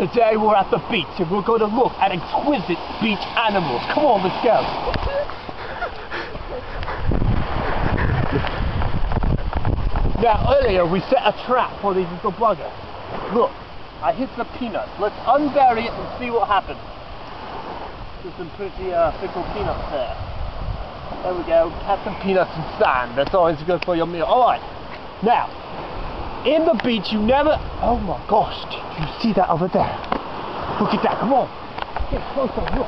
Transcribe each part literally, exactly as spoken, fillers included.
Today we're at the beach and we're going to look at exquisite beach animals. Come on, let's go. Now earlier we set a trap for these little buggers. Look, I hit the peanuts. Let's unbury it and see what happens. There's some pretty uh, fickle peanuts there. There we go. Have some peanuts and sand. That's always good for your meal. Alright. Now, in the beach you never... Oh my gosh. Do you see that over there? Look at that. Come on. Get closer. Look.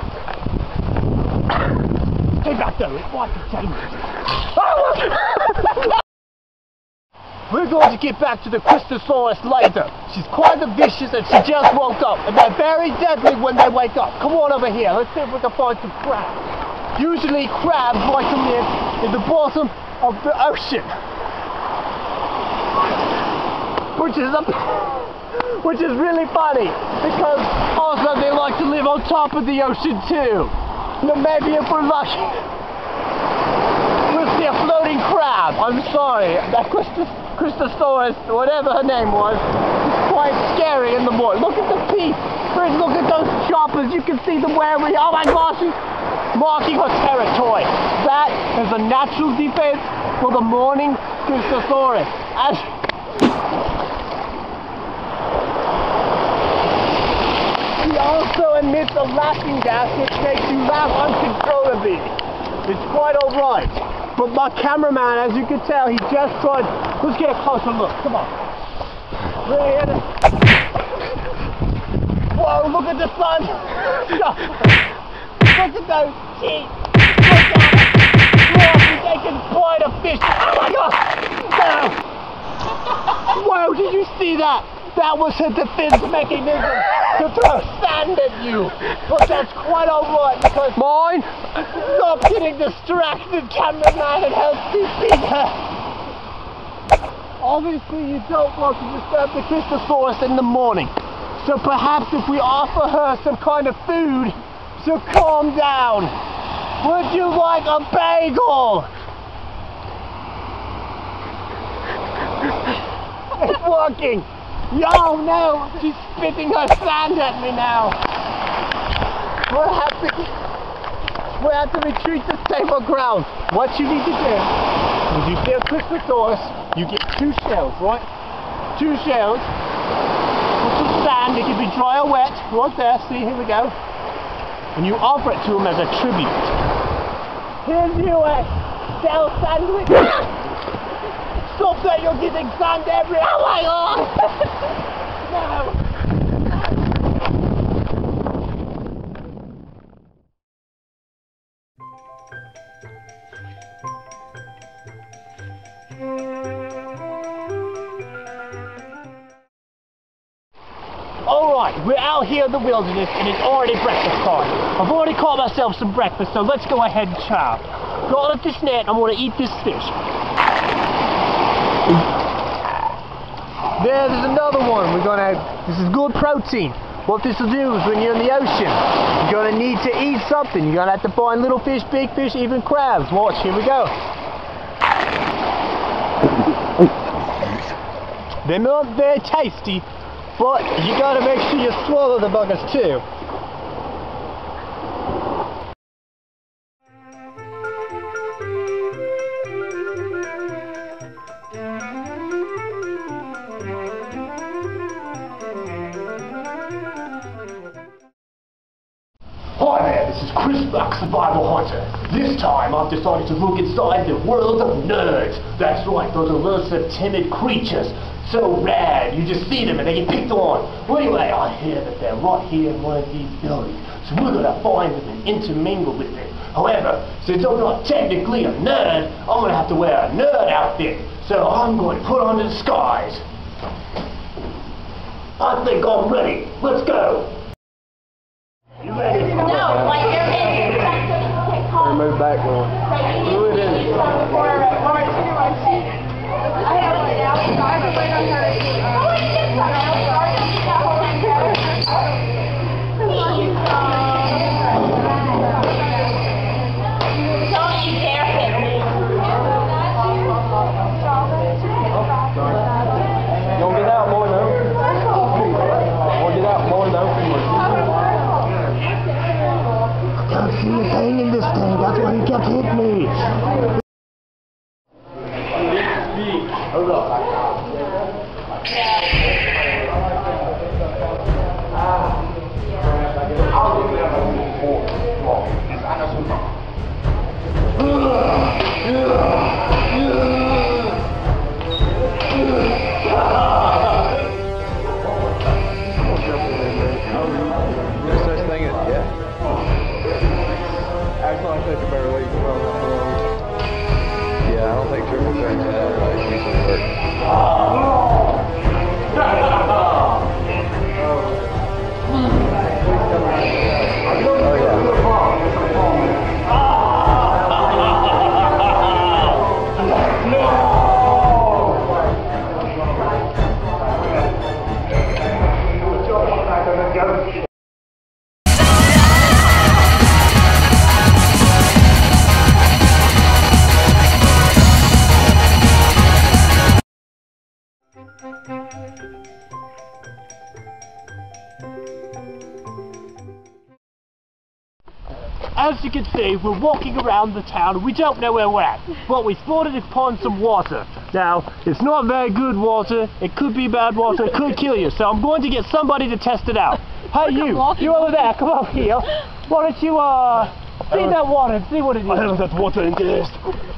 Stay back there. It might be dangerous. Oh, look. We're going to get back to the Christosaurus later. She's quite vicious and she just woke up. And they're very deadly when they wake up. Come on over here. Let's see if we can find some crabs. Usually crabs like to live in the bottom of the ocean. Which is, a, which is really funny. Because also they like to live on top of the ocean too. Now maybe if we're lucky, we'll see a floating crab. I'm sorry. That Christos Christosaurus, whatever her name was, is quite scary in the morning. Look at the teeth. Look at those choppers. You can see them where we... Oh my gosh, she's marking her territory. That is a natural defense for the morning Christosaurus. As she also emits a laughing gas which makes you laugh uncontrollably. It's quite alright. But my cameraman, as you can tell, he just tried. Let's get a closer look. Come on. Really in it. Whoa, look at the sun. Look at those teeth. Look at it. Whoa, they can bite a fish. Oh my gosh. No. Whoa, did you see that? That was her defense mechanism to throw sand at you. But that's quite alright because mine. Stop getting distracted, cameraman, and help me beat her. Obviously, you don't want to disturb the Christosaurus in the morning. So perhaps if we offer her some kind of food, she'll calm down. Would you like a bagel? It's working. Oh no, she's spitting her sand at me now. We'll have to, we'll have to retreat to safer ground. What you need to do is you see a Christosaurus, you get two shells, right? Two shells. Put some sand, it can be dry or wet. Right there, see, here we go. And you offer it to him as a tribute. Here's you a shell sandwich. Stop that, you're getting sand everywhere. Oh my god! No! Alright, we're out here in the wilderness and it's already breakfast time. I've already caught myself some breakfast, so let's go ahead and chow. Got up this net, I'm going to eat this fish. There, there's another one. We're gonna. This is good protein. What this will do is when you're in the ocean, you're gonna need to eat something. You're gonna have to find little fish, big fish, even crabs. Watch, here we go. They're not very tasty, but you gotta make sure you swallow the buggers too. Hi there, this is Chris Black, Survival Hunter. This time I've decided to look inside the world of nerds. That's right, those are lots of timid creatures. So rad, you just see them and they get picked on. Well anyway, I hear that they're right here in one of these buildings. So we're gonna find them and intermingle with them. However, since I'm not technically a nerd, I'm gonna have to wear a nerd outfit. So I'm going to put on the disguise. I think I'm ready. Let's go. You ready? No, like you're in. You're trying to take home. Move back one. Who it is? I have it now, so I can wait on her. Oh, it's just don't you dare hit me. Don't get out more though. Don't get out more though. tricks like that uh, usually work. As you can see, we're walking around the town. We don't know where we're at, but we spotted upon some water. Now, it's not very good water. It could be bad water. It could kill you. So I'm going to get somebody to test it out. Hey, you, you over there, come over here. Why don't you uh see that water and see what it is? I have that water in this.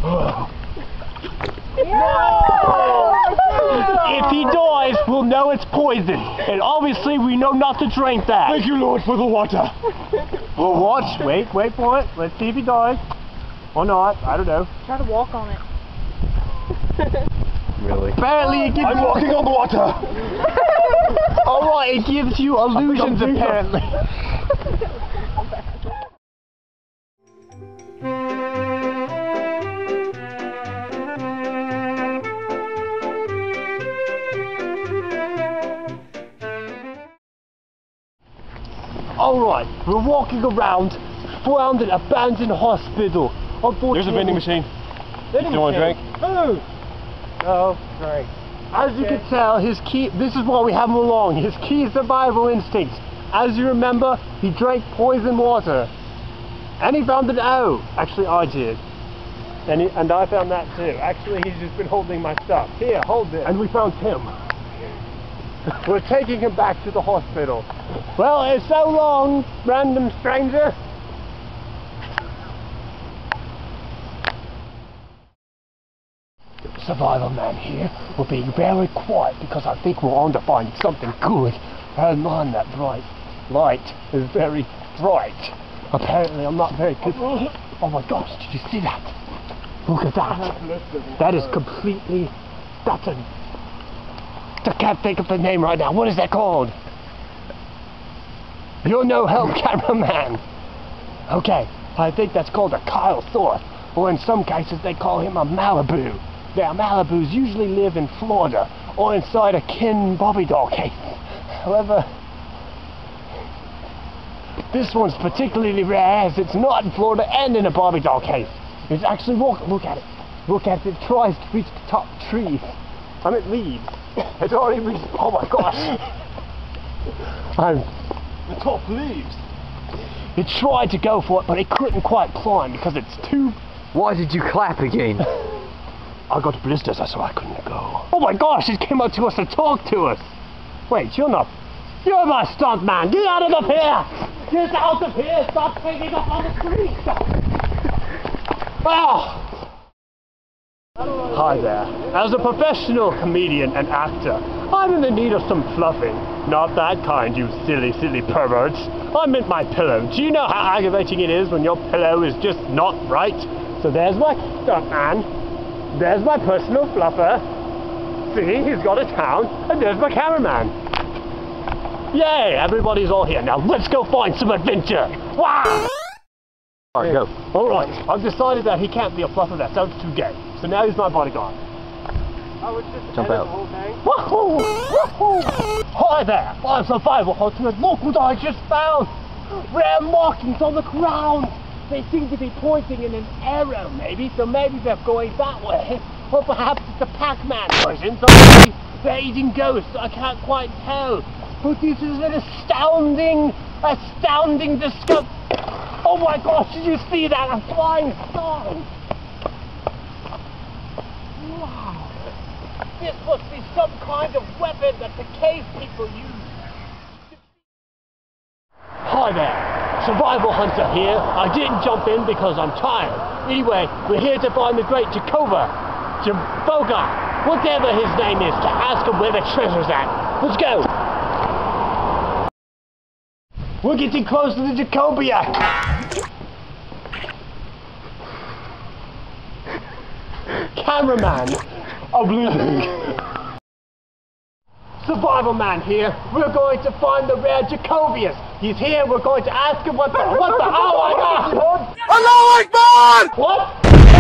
No! If he dies, we'll know it's poison. And obviously, we know not to drink that. Thank you, Lord, for the water. We'll watch. Wait, wait for it. Let's see if he dies. Or not. I don't know. Try to walk on it. Really? Apparently, it gives I'm you... walking on the water. Alright, it gives you illusions, apparently. Alright, we're walking around, found an abandoned hospital. There's a vending machine. Vending you want a drink? Food! No, drink. As you can tell, his key, this is why we have him along, his key survival instincts. As you remember, he drank poison water. And he found it out. Actually, I did. And, he, and I found that too. Actually, he's just been holding my stuff. Here, hold this. And we found him. We're taking him back to the hospital. Well, it's so long, random stranger. The survival man here. We're being very quiet because I think we're on to find something good. And on that bright light is very bright. Apparently, I'm not very good. Oh my gosh, did you see that? Look at that. That is completely. That's a. I can't think of the name right now. What is that called? You're no help, cameraman. Okay, I think that's called a Kyle Thorpe, or in some cases they call him a Malibu. Now, Malibus usually live in Florida or inside a Ken Bobby doll case. However, this one's particularly rare as it's not in Florida and in a Bobby doll case. It's actually walk. Look at it. Look at it. It tries to reach the top trees. I mean leaves. It's already reached. Oh my gosh! I'm the top leaves. It tried to go for it, but it couldn't quite climb because it's too. Why did you clap again? I got blisters, so I couldn't go. Oh my gosh! It came up to us to talk to us. Wait, you're not. You're my stunt man. Get out of here! Get out of here! Stop hanging up on the street! Oh. Hi there. As a professional comedian and actor, I'm in the need of some fluffing. Not that kind, you silly, silly perverts. I meant my pillow. Do you know how aggravating it is when your pillow is just not right? So there's my stuntman. There's my personal fluffer. See, he's got a town. And there's my cameraman. Yay, everybody's all here. Now let's go find some adventure. Wow! Alright, go. Alright, I've decided that he can't be a fluffer. That sounds too gay. So now he's my bodyguard. I was just jump out. Woohoo! Woohoo! Hi there! I'm survival hunter. Look what I just found! Rare markings on the ground! They seem to be pointing in an arrow, maybe, so maybe they're going that way. Or perhaps it's a Pac-Man version, so maybe they're eating ghosts. I can't quite tell. But this is an astounding, astounding discovery. Oh my gosh, did you see that? A flying star! Wow! This must be some kind of weapon that the cave people use. Hi there, survival hunter here. I didn't jump in because I'm tired. Anyway, we're here to find the great Jacoba, Jaboga, whatever his name is, to ask him where the treasure's at. Let's go! We're getting close to the Jacobia! cameraman of living. Survival man here. We're going to find the rare Jacobius. He's here. We're going to ask him what the what the oh my god! Allahu Akbar! What?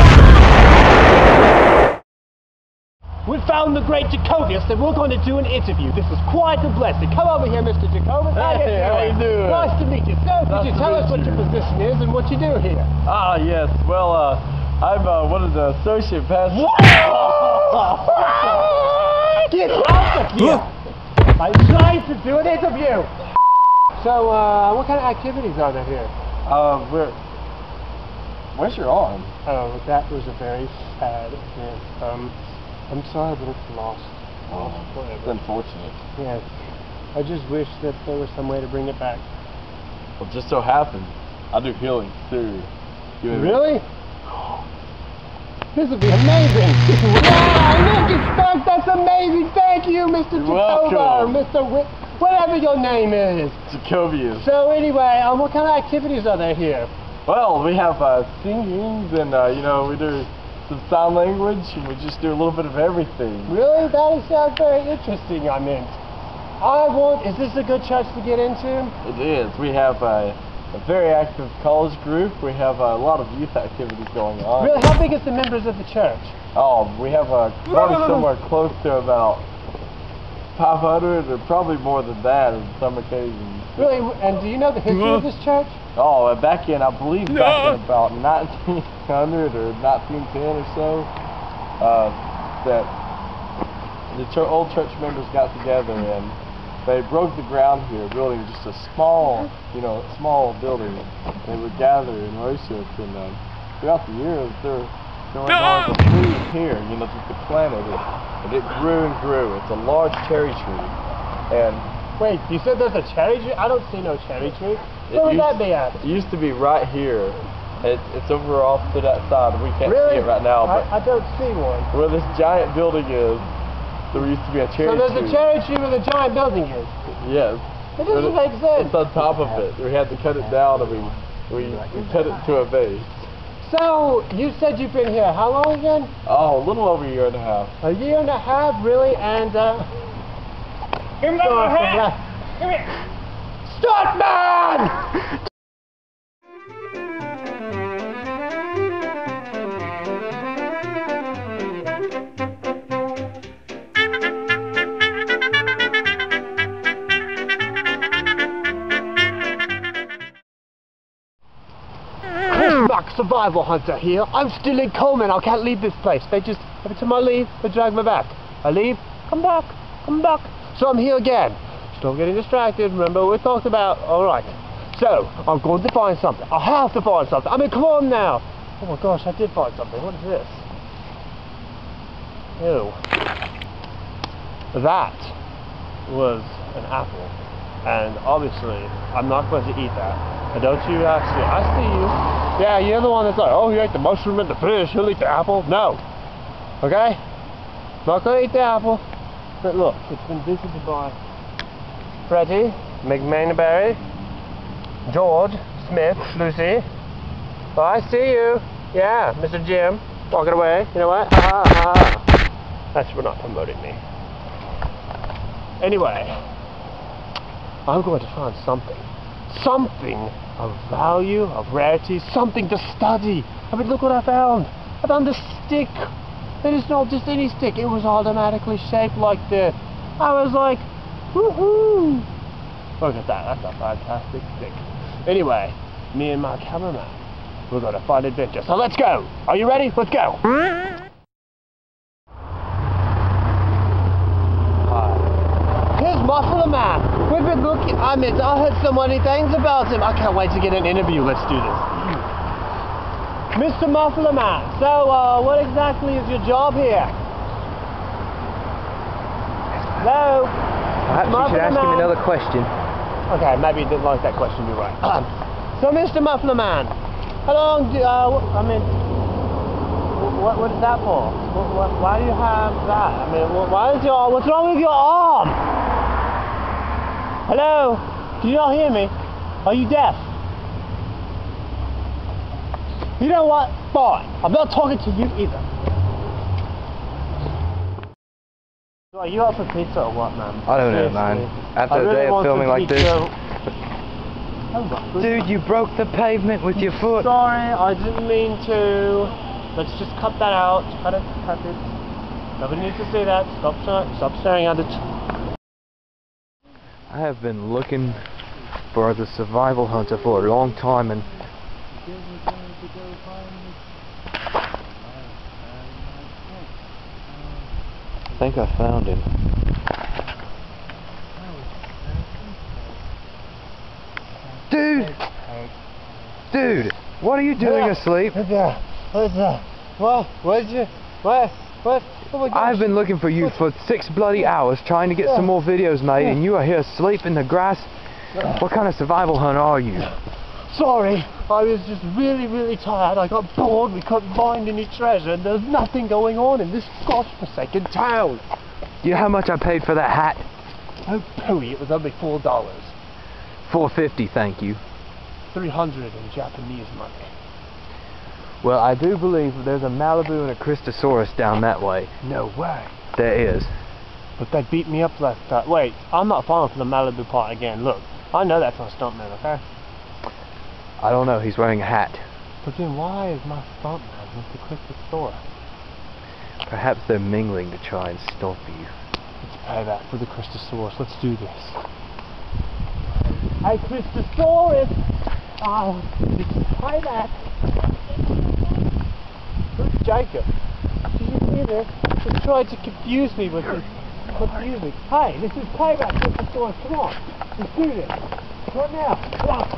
We found the great Jacobius and we're going to do an interview. This is quite a blessing. Come over here, Mister Jacobius. Hey, how you doing? Nice to meet you. So, could Nice you to tell meet us what you. your position is and what you do here? Ah, yes. Well, uh, I'm uh, one of the associate pastors. Get out of here! I'm trying to do an interview. So, uh, what kind of activities are there here? Uh, we're... Where's your arm? Oh, that was a very sad event. Um, I'm sorry, but it's lost. Oh, Whatever. it's unfortunate. Yes. I just wish that there was some way to bring it back. Well, just so happens, I do healing too. You and- Really? This would be amazing! Wow, look, it's back! That's amazing! Thank you, Mister You're Jacoba, welcome. Mister Wick, whatever your name is. Jacobius. So anyway, um, what kind of activities are there here? Well, we have uh, singings and, uh, you know, we do some sign language and we just do a little bit of everything. Really? That sounds very interesting, I meant. I want, is this a good church to get into? It is. We have uh, a very active college group. We have uh, a lot of youth activities going on. Really? How big is the members of the church? Oh, we have uh, probably somewhere close to about five hundred or probably more than that on some occasions. Really? And do you know the history of this church? Oh, uh, back in, I believe, back in about nineteen hundred or nineteen ten or so, uh, that the ch old church members got together and they broke the ground here, building just a small, you know, small building. They would gather and worship, and uh, throughout the years, there, there was always a tree here, you know, just the planet, and, and it grew and grew. It's a large cherry tree, and Wait, you said there's a cherry tree? I don't see no cherry tree. Where would used, that be at? It used to be right here. It, it's over off to that side. We can't Really? see it right now, but I, I don't see one. where this giant building is, there used to be a cherry So there's tree. a cherry tree where the giant building is. Yes. It But doesn't make sense. It's on top of it. We had to cut it down and we, we, we cut it to a base. So, you said you've been here how long again? Oh, a little over a year and a half. A year and a half, really? And, uh... Give me Start my from hat. left. Give me. Start, man! Mark Survival Hunter here. I'm still in Coleman. I can't leave this place. They just, every time I leave, they drag me back. I leave, come back, come back. So I'm here again. Stop getting distracted. Remember what we talked about. Alright. So, I'm going to find something. I have to find something. I mean, come on now. Oh my gosh, I did find something. What is this? Ew. That was an apple. And obviously, I'm not going to eat that. And don't you uh, see? I see you. Yeah, you're the one that's like, oh, he ate the mushroom and the fish. He'll eat the apple. No. Okay? Not going to eat the apple. But look, it's been visited by Freddie, McMainberry, George, Smith, Lucy. Oh, I see you. Yeah, Mister Jim. Walking away. You know what? Ha ha ha. That's for not promoting me. Anyway, I'm going to find something. Something of value, of rarity, something to study. I mean, look what I found. I found this stick. It is not just any stick. It was automatically shaped like this. I was like, woohoo! Look at that. That's a fantastic stick. Anyway, me and my cameraman, we're going to find adventure. So let's go. Are you ready? Let's go. Here's Muffler Man. We've been looking, I mean, I heard so many things about him. I can't wait to get an interview. Let's do this. Mister Muffler Man, so uh, what exactly is your job here? Hello? Perhaps you should ask him another question. Okay, maybe he didn't like that question, you're right. So, Mister Muffler Man, how long do, uh, I mean, what, what is that for? What, what, why do you have that? I mean, why is your, what's wrong with your arm? Hello? Can you not hear me? Are you deaf? You know what? Fine. I'm not talking to you either. Are you out for pizza or what, man? I don't know, man. After a day of filming like this. Dude, you broke the pavement with your foot. Sorry, I didn't mean to. Let's just cut that out. Cut it, cut it. Nobody needs to see that. Stop, stop staring at it. I have been looking for the survival hunter for a long time, and I think I found him. Dude! Dude! What are you doing Yeah. asleep? What's that? What's that? What? What's it? What? What? Oh my gosh. I've been looking for you for six bloody hours trying to get some more videos made, and you are here asleep in the grass. What kind of survival hunter are you? Sorry, I was just really, really tired. I got bored. We couldn't find any treasure, and there's nothing going on in this godforsaken town. Do you know how much I paid for that hat? Oh, pooey, it was only four dollars. four fifty, thank you. Three hundred in Japanese money. Well, I do believe there's a Malibu and a Christosaurus down that way. No way. There is. But they beat me up last time. Wait, I'm not falling for the Malibu part again. Look, I know that's my stuntman, okay? I don't know, he's wearing a hat. But then why is my stuntman with the Christosaurus? Perhaps they're mingling to try and stop you. Let's pay that for the Christosaurus. Let's do this. Hey, Christosaurus! Oh, let's pay that. Who's Jacob? Did you see this? He tried to confuse me with this. Confuse me. Hey, this is payback, Christosaurus. Come on. Let's do this. Right now. Come on.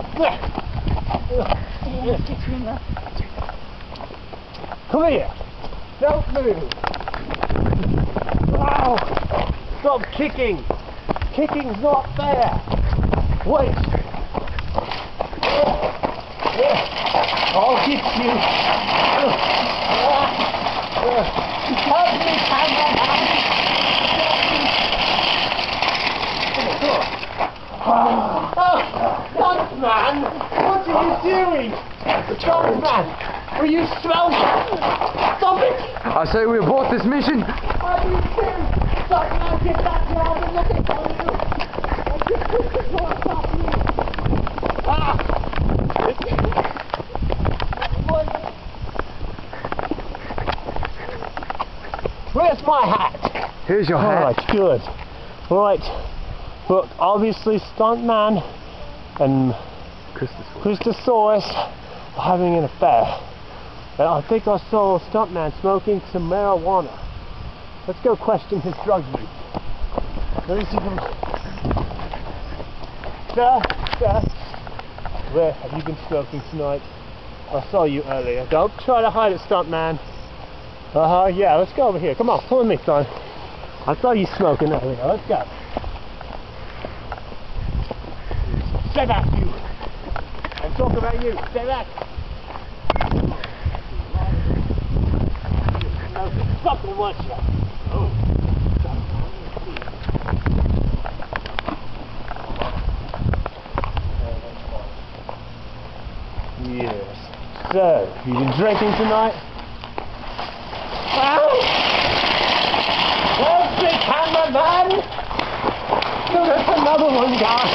Come here. Don't move. Wow. Stop kicking. Kicking's not fair. Wait. I'll get you. Help me, cameraman. Oh, Stuntman! What are you doing? Stuntman! Will you smoke? Stop it! I say we abort this mission. Are you serious? Stuntman, get back here! I've been looking for you! This is what stopped me! Ah! Where's my hat? Here's your hat. Alright, good. Alright. Look, obviously Stuntman and Christosaurus. Christosaurus are having an affair. And I think I saw Stuntman smoking some marijuana. Let's go question his drug use. Let me see him. Sir, sir, where have you been smoking tonight? I saw you earlier. Don't try to hide it, Stuntman. Uh-huh, yeah, let's go over here. Come on, come with me, son. I saw you smoking earlier. Let's go. Stay back, you. I'm talking about you. Stay back. Stop and watch you. Oh. Yes. So, you been drinking tonight? Well, where's the cameraman? So there's another one, guys.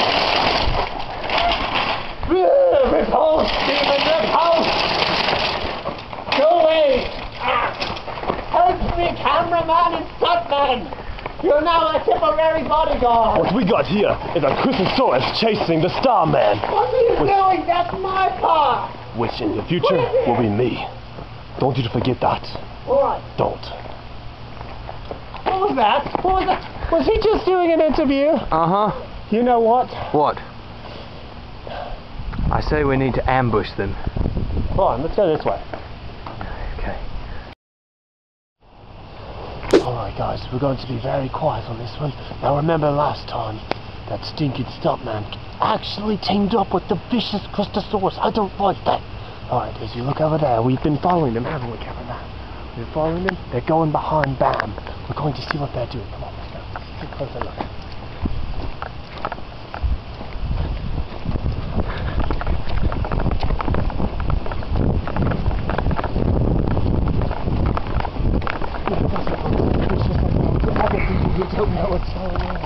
Repulse, Stephen, repulse! Go away! Ah. Help me, cameraman and stuntman! You're now a temporary bodyguard! What we got here is a Christosaurus chasing the Starman, What are you doing? That's my part! which in the future will be me. Don't you forget that. Alright. Don't. What was that? What was that? Was he just doing an interview? Uh-huh. You know what? What? I say we need to ambush them. Come on, let's go this way. Okay. Alright guys, we're going to be very quiet on this one. Now remember last time, that stinking stuntman actually teamed up with the vicious Christosaurus. I don't like that. Alright, as you look over there, we've been following them, haven't we, cameraman? We've been following them. They're going behind Bam. We're going to see what they're doing. Come on, let's go. Let's take a closer look. don't know what's going on.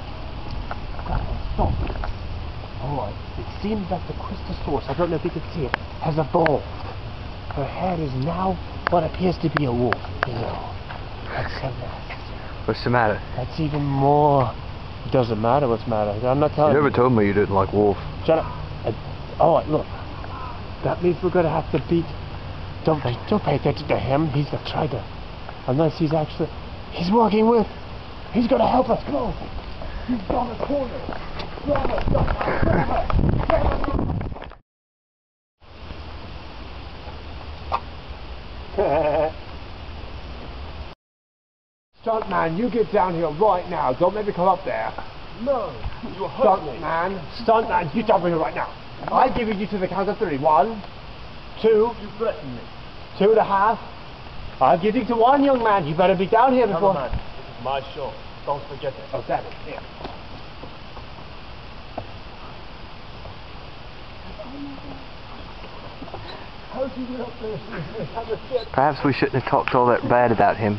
Stop. Alright, it seems that the crystal source, I don't know if you can see it, has evolved. Her head is now what appears to be a wolf. You know, that's so nasty. What's the matter? That's even more. It doesn't matter what's the matter. I'm not telling You you. never told me you didn't like wolf. Shut up. Uh, Alright, look. That means we're gonna have to beat. Don't pay, don't pay attention to him. He's the traitor. Unless he's actually. He's working with. He's gonna help us. Come on. He's on the corner. Grab us, grab us, grab us, grab us. Stuntman, you get down here right now. Don't let me come up there. No, you're Stuntman, Stuntman, you jump in here right now. I'm giving you to the count of three. One, two, You threaten me. two and a half. I'm giving to one, young man. You better be down here before. Cameraman, this is my show. Don't forget it. Oh, damn it. Yeah. How'd you get up there? Have a fit. Perhaps we shouldn't have talked all that bad about him.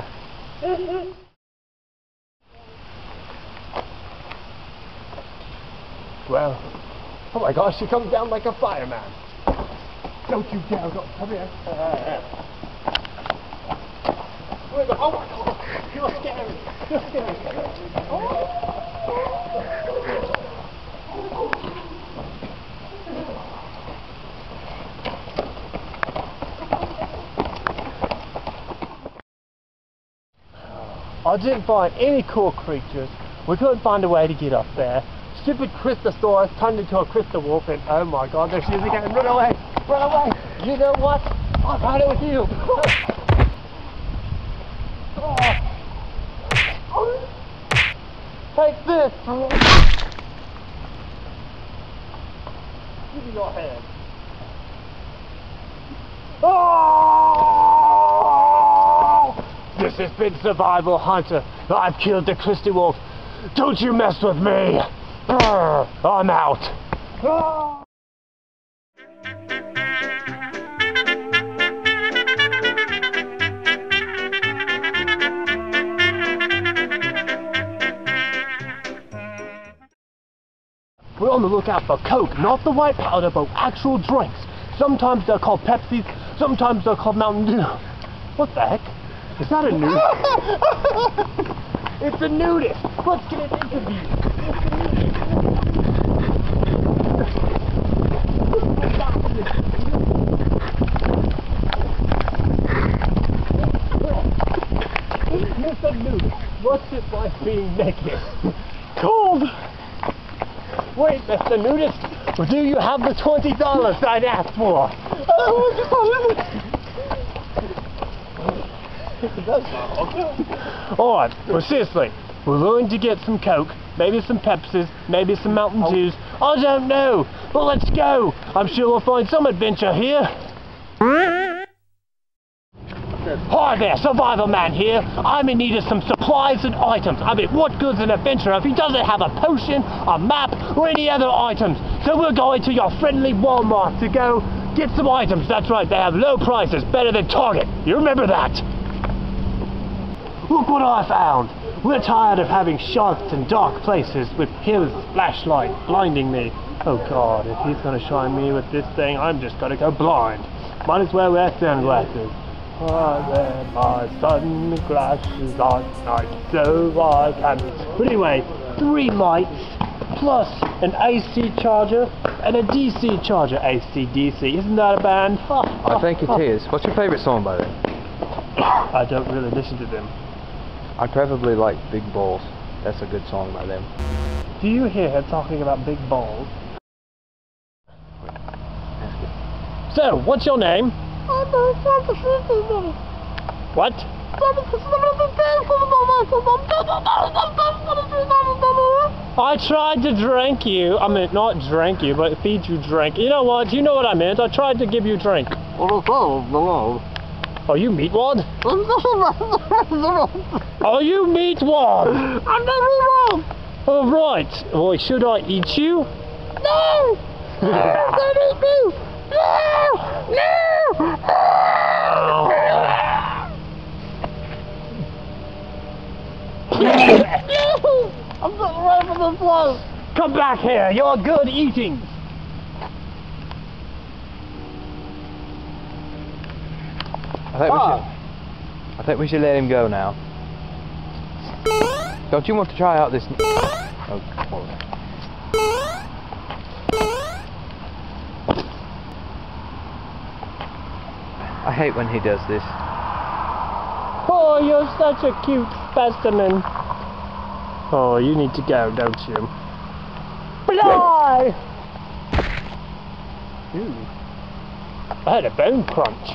Well, oh my gosh, she comes down like a fireman. Don't you dare go. Come here. Where the, oh my God, you're scary. You're scary. Oh. I didn't find any cool creatures. We couldn't find a way to get up there. Stupid Christosaurus turned into a crystal wolf, and oh my God, there she is again. Run away! Run away! You know what? I'll ride it with you. Oh. Take this. Give me your hand. Oh! This has been Survival Hunter. I've killed the crystal wolf. Don't you mess with me. I'm out. We're on the lookout for Coke, not the white powder, but actual drinks. Sometimes they're called Pepsis, sometimes they're called Mountain Dew. What the heck? Is that a nudist? It's a nudist. Let's get an interview. Mister Nudist, what's it like being naked? Cold. Wait, Mister Nudist, do you have the twenty dollars I'd asked for? Alright, well seriously, we're willing to get some Coke, maybe some Pepsis, maybe some Mountain Dews. I don't know, but let's go. I'm sure we'll find some adventure here. Hi there, Survival Man here. I'm in need of some supplies and items. I mean, what good's an adventurer if he doesn't have a potion, a map, or any other items? So we're going to your friendly Walmart to go get some items. That's right, they have low prices, better than Target. You remember that? Look what I found. We're tired of having shots in dark places with his flashlight blinding me. Oh God, if he's gonna shine me with this thing, I'm just gonna go blind. Might as well wear sunglasses. I wear my sunglasses on night so I can. But anyway, three lights plus an A C charger and a D C charger. A C D C, isn't that a band? I think it is. What's your favorite song by them? I don't really listen to them. I probably like Big Balls. That's a good song by them. Do you hear her talking about big balls? So, what's your name? What? I tried to drink you. I mean, not drink you, but feed you drink. You know what? You know what I meant. I tried to give you drink. Are you meatwad? Are you meatwad? I'm not meatwad. Oh, right. Well, should I eat you? No! Don't eat me! No! No! the float. Come back here. You're good eating. I think, we Oh. should, I think we should let him go now. Don't you want to try out this? Oh, I hate when he does this. Oh, you're such a cute specimen. Oh, you need to go, don't you? Fly! Ooh. I had a bone crunch.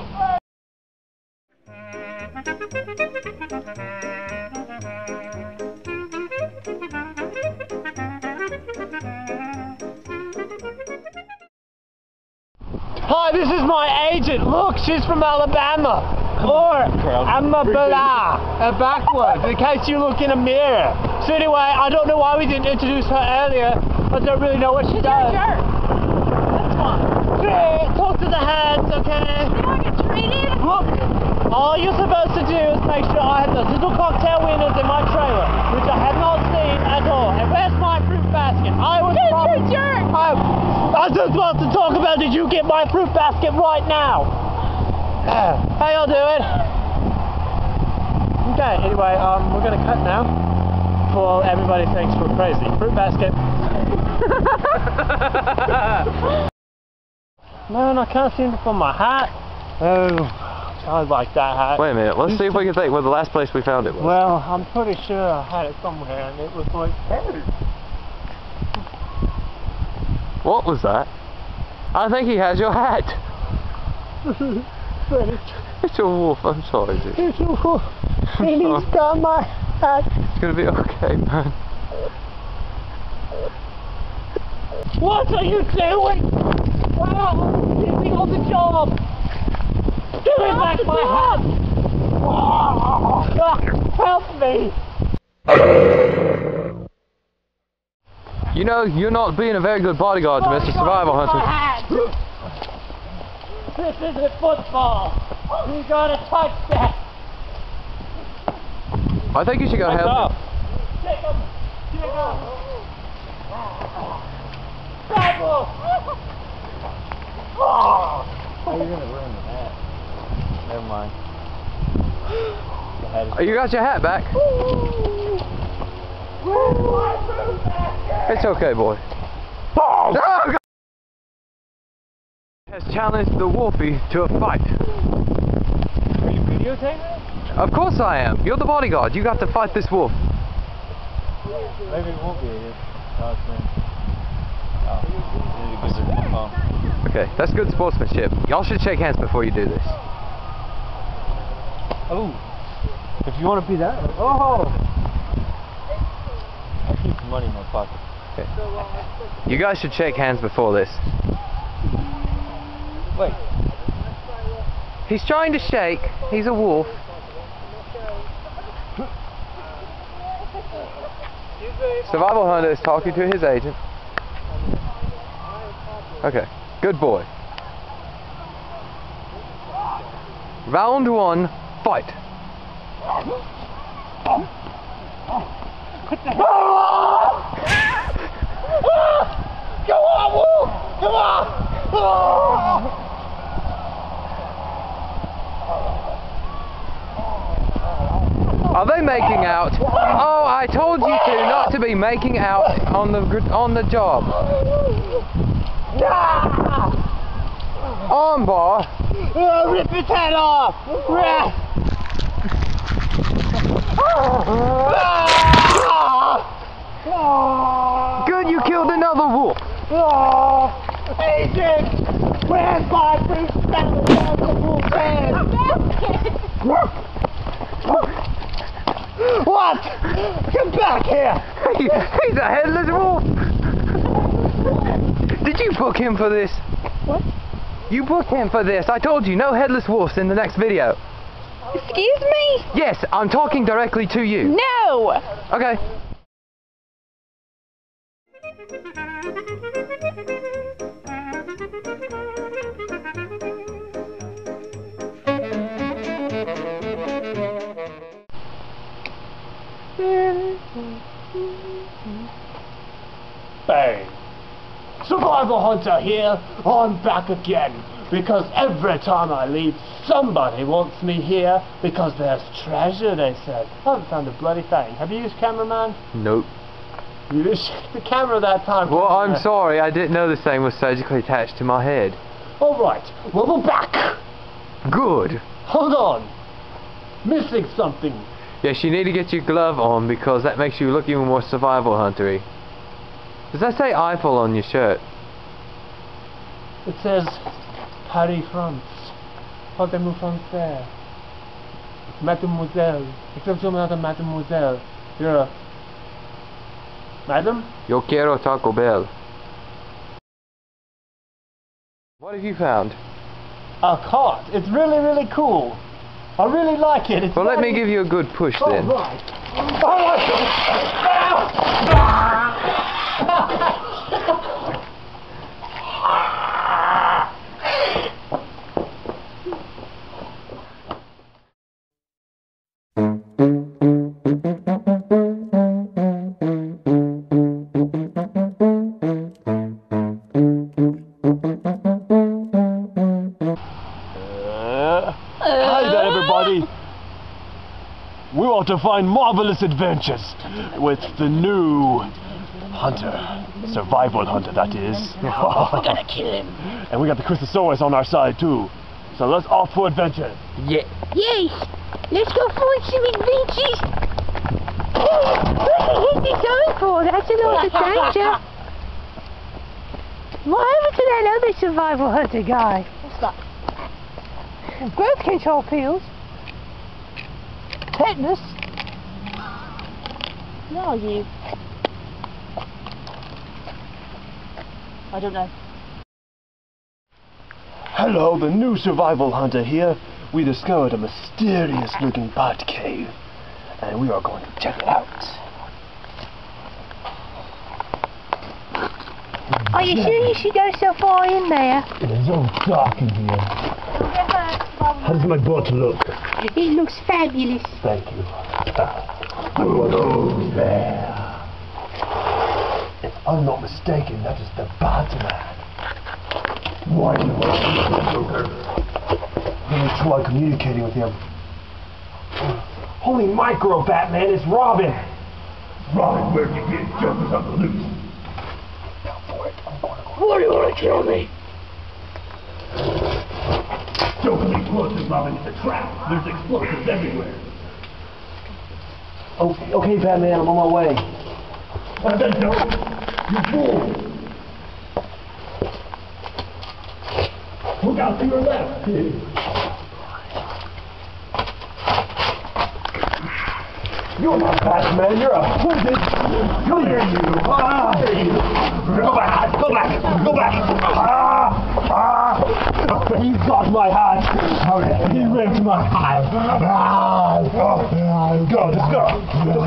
Hi, this is my agent. Look, she's from Alabama. Or Amabala, uh, backwards, in case you look in a mirror. So anyway, I don't know why we didn't introduce her earlier. I don't really know what she does. Jerk. That's fine. Hey, talk to the heads, okay? You want to get treated? Look, all you're supposed to do is make sure I have those little cocktail winners in my trailer, which I have not seen at all. And where's my fruit basket? I was probably... jerk! I, I was just about to talk about, did you get my fruit basket right now? Uh, how y'all doing? Okay, anyway, um, we're gonna cut now before everybody thinks we're crazy. Fruit basket. Man, I can't seem to find my hat. Oh, I like that hat. Wait a minute, let's see if we can think where the last place we found it was. Well, I'm pretty sure I had it somewhere and it was like, hey. What was that? I think he has your hat. But it's, It's a wolf, I'm sorry, dude. it's a wolf. And he's got my hat. It's gonna be okay, man. What are you doing? Wow, get me on the job. Give me back my hat. Oh, help me. You know, you're not being a very good bodyguard to Mister Survival My Hunter. hat. This isn't football. You gotta touch that. I think you should go help him. Take him. Take him. Bible. Oh. How are you gonna ruin the hat? Never mind. The hat is Oh, you got your hat back? It's okay, boy. Oh, God. Has challenged the Wolfie to a fight. Are you videotaping? Of course I am. You're the bodyguard. You got to fight this wolf. Maybe it won't be a oh, it's me. Oh, you need to give her a phone. Okay, that's good sportsmanship. Y'all should shake hands before you do this. Oh, if you want to be that. Oh, I keep the money in my pocket. Okay. You guys should shake hands before this. Wait. He's trying to shake. He's a wolf. Survival Hunter is talking to his agent. Okay, good boy. Round one, fight. Go on, wolf! Come on! Are they making out? Oh, I told you to not to be making out on the gr- on the job. Armbar. Oh, rip his head off! Rip. Good, you killed another wolf. Oh, agent! Where's my fruit basket? What? Come back here! He, he's a headless wolf. Did you book him for this? What? You booked him for this. I told you, no headless wolves in the next video. Excuse me? Yes, I'm talking directly to you. No! Okay. survival hunter here. I'm back again. Because every time I leave, somebody wants me here because there's treasure, they said. I haven't found a bloody thing. Have you used cameraman? Nope. You used the camera that time. Well, I'm sorry. I didn't know this thing was surgically attached to my head. Alright, well, we're back. Good. Hold on. Missing something. Yes, you need to get your glove on because that makes you look even more survival huntery. Does that say Eiffel on your shirt? It says Paris, France. Parlez-vous français? Mademoiselle. Except you're not a mademoiselle. You're a... Madam? Yo quiero Taco Bell. What have you found? A cart. It's really, really cool. I really like it. It's Well, let very... me give you a good push Oh, then. right. Hi there, everybody. We want to find marvelous adventures with the new hunter, survival hunter, that is. We're gonna kill him. And we got the Chrysosaurus on our side too. So let's off for adventure. Yeah. Yes, let's go find some adventures. What the heck is going for? That's a lot of danger. What happened to that other survival hunter guy? What's that? Growth control pills. Tetanus. No, you. I don't know. Hello, the new survival hunter here. We discovered a mysterious looking bat cave, and we are going to check it out. Are you sure you should go so far in there? It is so dark in here. How does my butt look? It looks fabulous. Thank you. Hello there. If I'm not mistaken, that is the Batman. Why do you want to Let me try communicating with him. Holy micro, Batman, it's Robin! Robin, where'd you get jumpers on the loose? Now for it, I'm gonna go. Why do you want to kill me? Don't come any closer, Robin, it's a trap. There's explosives everywhere. Okay, okay, Batman, I'm on my way. I said no, you fool! Look out to your left. You're not Batman, you're a hooded. Come here, you. Ah, go back, go back, go back. Ah, ah. He got my hat. He ripped my hat. Ah, go, let's go, let's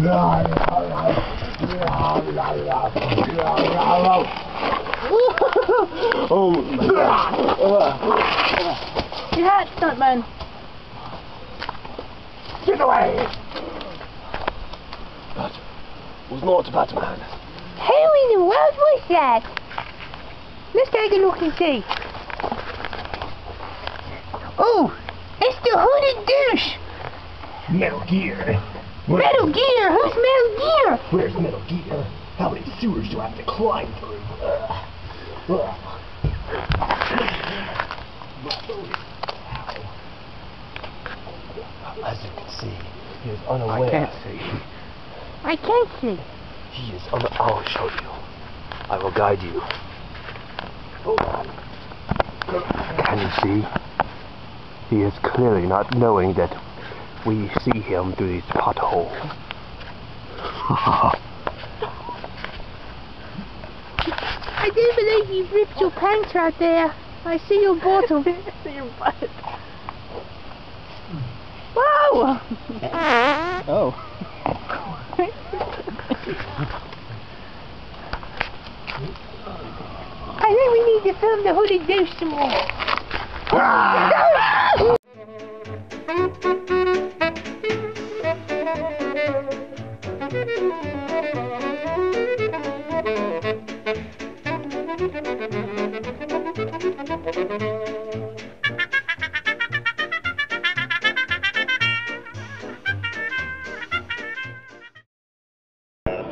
go. Oh. Your hat, stuntman. Get away! That was not Batman. Who in the world was that? Let's take a look and see. Oh, it's the hooded douche. Metal Gear. Metal Gear? Who's Metal Gear? Where's Metal Gear? How many sewers do I have to climb through? Uh, uh. As you can see, he is unaware. I can't see. I can't see. He is un- I'll show you. I will guide you. Can you see? He is clearly not knowing that we see him through these potholes. I do believe you've ripped your pants right there. I see your bottom. I see your butt. Whoa! Oh. I think we need to film the hooded douche some more.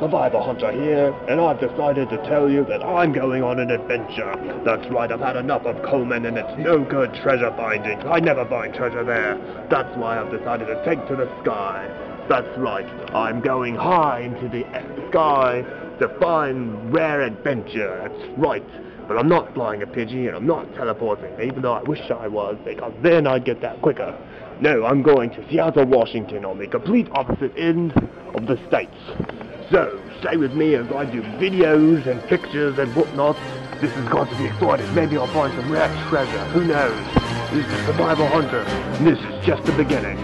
Survival Hunter here, and I've decided to tell you that I'm going on an adventure. That's right, I've had enough of Coleman and it's no good treasure finding. I never find treasure there. That's why I've decided to take to the sky. That's right, I'm going high into the sky to find rare adventure. That's right. But I'm not flying a Pidgey and I'm not teleporting, even though I wish I was, because then I'd get that quicker. No, I'm going to Seattle, Washington, on the complete opposite end of the states. So, stay with me as I do videos and pictures and whatnot. This is going to be exciting. Maybe I'll find some rare treasure. Who knows? This is Survival Hunter, and this is just the beginning.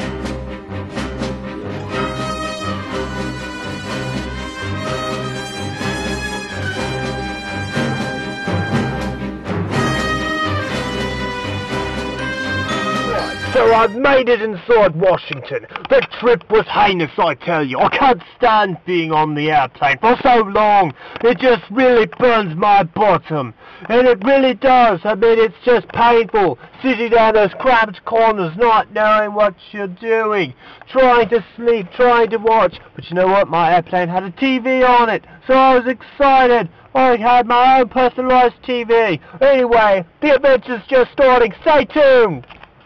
So I've made it inside Washington. The trip was heinous, I tell you. I can't stand being on the airplane for so long. It just really burns my bottom. And it really does. I mean, it's just painful. Sitting down those cramped corners, not knowing what you're doing. Trying to sleep, trying to watch. But you know what? My airplane had a T V on it. So I was excited. I had my own personalized T V. Anyway, the adventure's just starting. Stay tuned.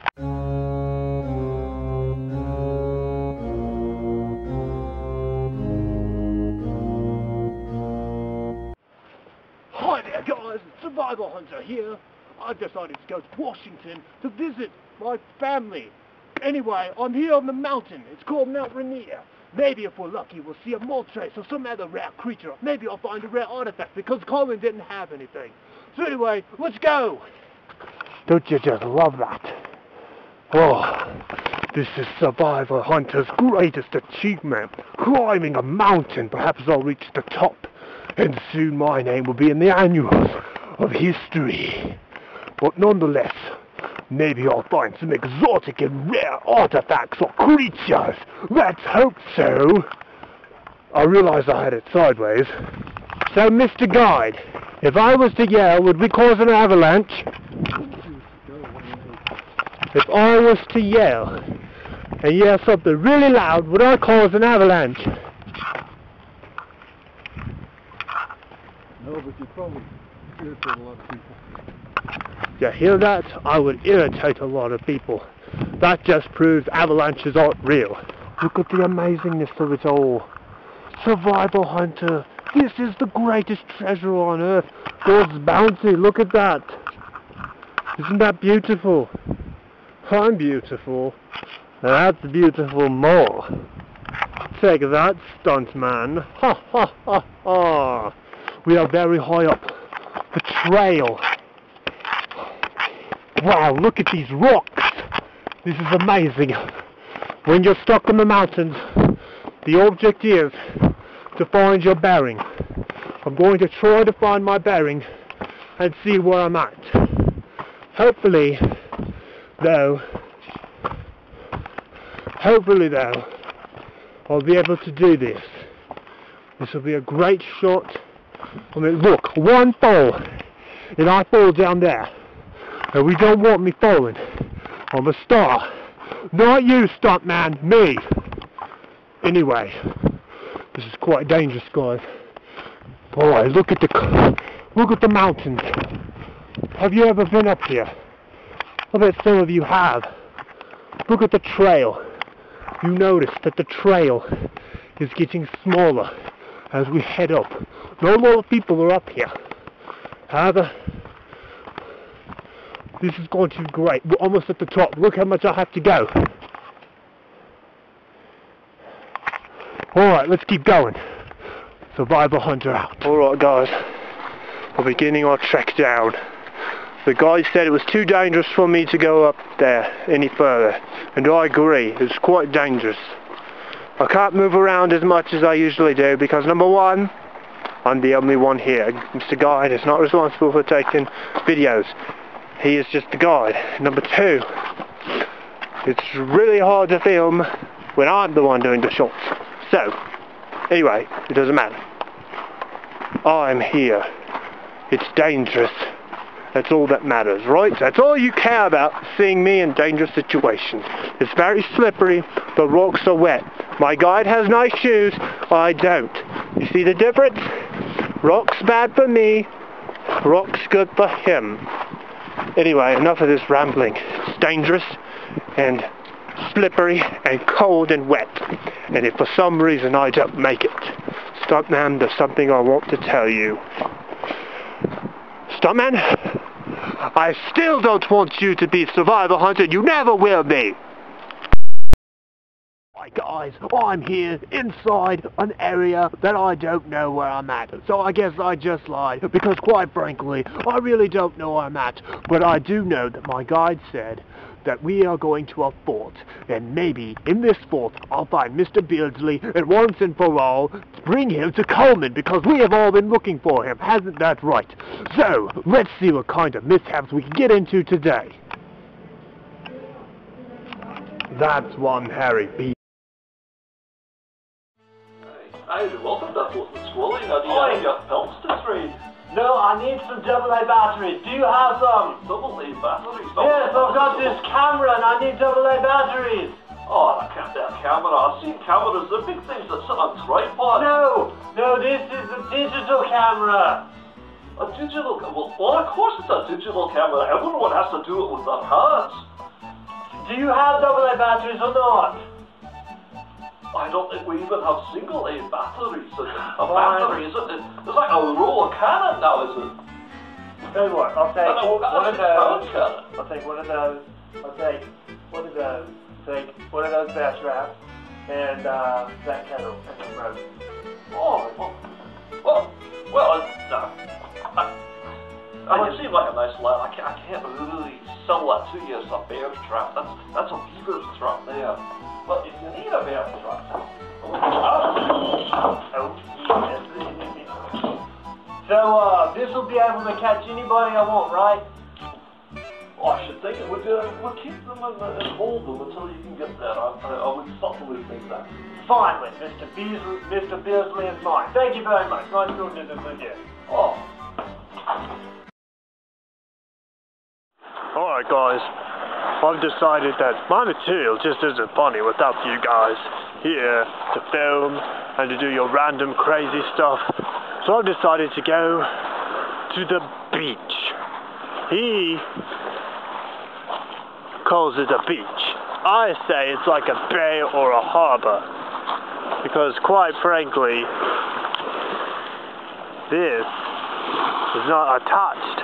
Hi there guys, Survival Hunter here. I've decided to go to Washington to visit my family. Anyway, I'm here on the mountain. It's called Mount Rainier. Maybe if we're lucky we'll see a mole trace or some other rare creature. Maybe I'll find a rare artifact because Colin didn't have anything. So anyway, let's go! Don't you just love that? Oh, this is Survival Hunter's greatest achievement. Climbing a mountain. Perhaps I'll reach the top. And soon my name will be in the annals of history. But nonetheless, maybe I'll find some exotic and rare artifacts or creatures. Let's hope so. I realized I had it sideways. So, Mister Guide, if I was to yell, would we cause an avalanche? If I was to yell and yell something really loud, would I cause an avalanche? No, but you probably irritate a lot of people. You hear that? I would irritate a lot of people. That just proves avalanches aren't real. Look at the amazingness of it all. Survival Hunter, this is the greatest treasure on earth. God's bounty, look at that. Isn't that beautiful? I'm beautiful. And that's beautiful more. Take that, stuntman. Ha ha ha ha. We are very high up the trail. Wow, look at these rocks. This is amazing. When you're stuck in the mountains, the object is to find your bearing. I'm going to try to find my bearing and see where I'm at. Hopefully, though, hopefully though, I'll be able to do this. This will be a great shot. I mean, look, one fall, and I fall down there. And we don't want me falling. I'm a star. Not you, stuntman, me. Anyway, this is quite dangerous, guys. Boy, look at the look at the mountains. Have you ever been up here? I bet some of you have. Look at the trail. You notice that the trail is getting smaller as we head up. Not a lot of people are up here. However, this is going to be great. We're almost at the top. Look how much I have to go. Alright, let's keep going. Survival Hunter out. Alright guys, we're beginning our trek down. The guy said it was too dangerous for me to go up there any further. And I agree, it's quite dangerous. I can't move around as much as I usually do because number one, I'm the only one here. Mister Guide is not responsible for taking videos. He is just the guide. Number two, it's really hard to film when I'm the one doing the shots. So, anyway, it doesn't matter. I'm here. It's dangerous. That's all that matters, right? That's all you care about, seeing me in dangerous situations. It's very slippery, the rocks are wet. My guide has nice shoes, I don't. You see the difference? Rock's bad for me, rock's good for him. Anyway, enough of this rambling. It's dangerous and slippery and cold and wet. And if for some reason I don't make it, Stuntman, there's something I want to tell you. Stuntman, I still don't want you to be Survivor Hunter. You never will be. Hi guys, I'm here inside an area that I don't know where I'm at. So I guess I just lied, because quite frankly, I really don't know where I'm at. But I do know that my guide said that we are going to a fort, and maybe in this fort I'll find Mister Beardsley, and once and for all, bring him to Coleman, because we have all been looking for him. Hasn't that right? So, let's see what kind of mishaps we can get into today. That's one Harry B. Hey, welcome to Portland Squally. Now, do you have your films to trade? No, I need some double A batteries. Do you have some? Double A batteries? Yes, I've got this camera and I need double A batteries. Oh, I can't get a camera. I've seen cameras. They're big things that sit on tripods. No, no, this is a digital camera. A digital camera? Well, well, of course it's a digital camera. Everyone has to do it with their hands. Do you have double A batteries or not? I don't think we even have single A batteries. A battery, isn't it? It's like a roll of cannon now, is it? Tell you what, I'll take No, one of those. cannon. I'll take one of those. I'll take one of those. Take one of those bass wraps and uh, that kettle and some roast. Oh, well, well, well uh, I, I, you seem like a nice lad. I can't, I can't really sell that to you as a bear's trap. That's that's a beaver's trap there. But if you need a bear's trap, oh, so uh, this will be able to catch anybody I want, right? oh, I should think it would. Uh, we'll keep them and, uh, and hold them until you can get there. I, I, I would certainly think that. Fine with Mister Beasley. Mister Beasley is mine. Thank you very much. Nice doing business with you. Oh. Alright guys, I've decided that my material just isn't funny without you guys here to film and to do your random crazy stuff. So I've decided to go to the beach. He calls it a beach. I say it's like a bay or a harbor. Because quite frankly, this is not attached.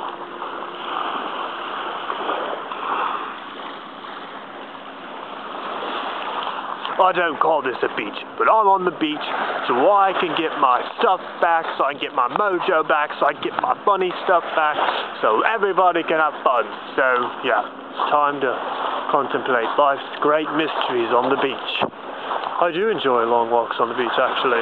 I don't call this a beach, but I'm on the beach so I can get my stuff back, so I can get my mojo back, so I can get my funny stuff back, so everybody can have fun. So, yeah, it's time to contemplate life's great mysteries on the beach. I do enjoy long walks on the beach, actually.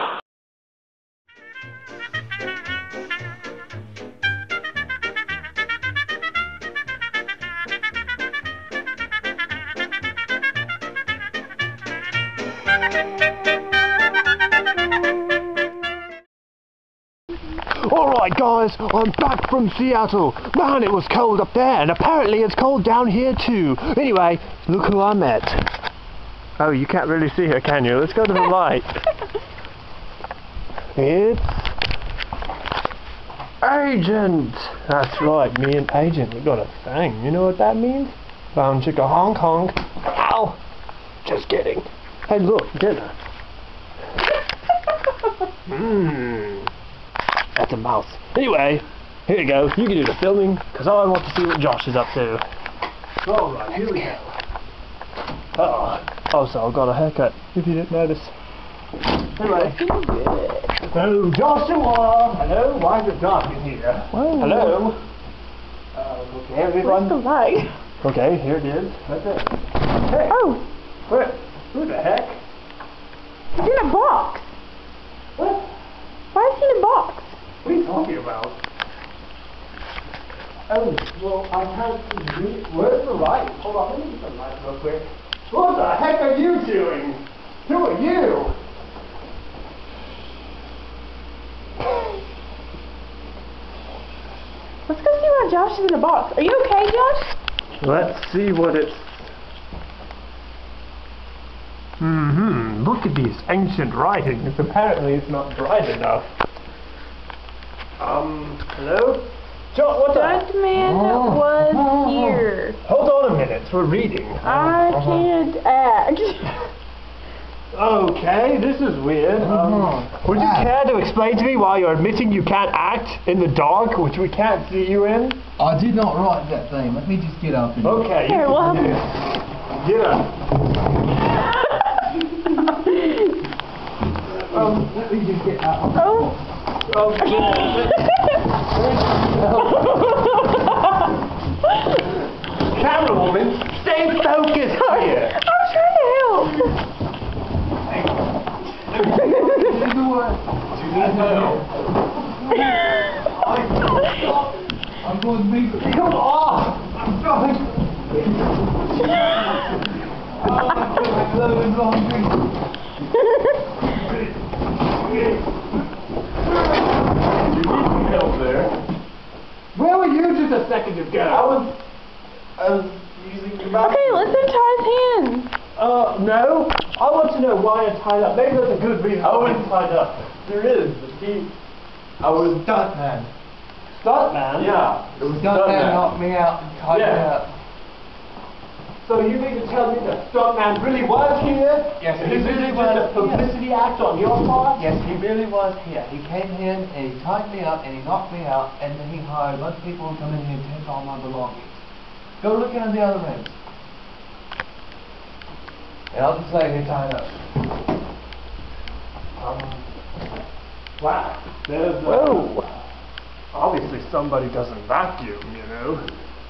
Alright guys, I'm back from Seattle. Man, it was cold up there, and apparently it's cold down here too. Anyway, look who I met. Oh, you can't really see her, can you? Let's go to the light. It's Agent. That's right, me and Agent, we got a thing. You know what that means? Bound chicka honk honk. Ow! Just kidding. Hey look, dinner. Mmm. That's a mouse. Anyway, here you go. You can do the filming, because I want to see what Josh is up to. Alright, here we go. Oh, also, I got a haircut, if you didn't notice. Anyway. Hello, Joshua! Hello, why is it dark in here? Whoa. Hello? Uh, okay, everyone. Where's the light? Okay, here it is. Right there. Hey! Oh! Where? Who the heck? It's in a box. What? Why is it in a box? What are you talking about? Oh, well, I can't see. Where's the light? Hold on, let me get the light real quick. What the heck are you doing? Who are you? Let's go see why Josh is in a box. Are you okay, Josh? Let's see what it's... Mm-hmm. Look at these ancient writings. Apparently it's not bright enough. Um, hello? John, what the? That man was here. Hold on a minute, we're reading. I can't act. Okay, this is weird. Um, would you care to explain to me why you're admitting you can't act in the dark, which we can't see you in? I did not write that thing. Let me just get up and... Okay. Here, well, Get up. Um, let me just get out. oh. Oh, Camera woman, stay focused here. I'm trying to help. I'm going to be... Come on! I'm trying. I feel like loaded laundry. You need some help there. Where were you just a second ago? I was... I was using the bathroom. Okay, let's untie his hands. Uh, no. I want to know why you're tied up. Maybe there's a good reason why you're tied up. There is. He, I was Stuntman. Stuntman? Yeah. It was Stuntman knocked me out and tied me Yeah. up. So you mean to tell me that Stuntman really was here? Yes, And he this really is was just a publicity act on your part? Yes, he really was here. He came in and he tied me up and he knocked me out and then he hired a bunch of people to come in here and take all my belongings. Go look in the other rooms. And I'll just say they're tied up. Um, wow. There's uh, Whoa. obviously somebody doesn't vacuum, you know.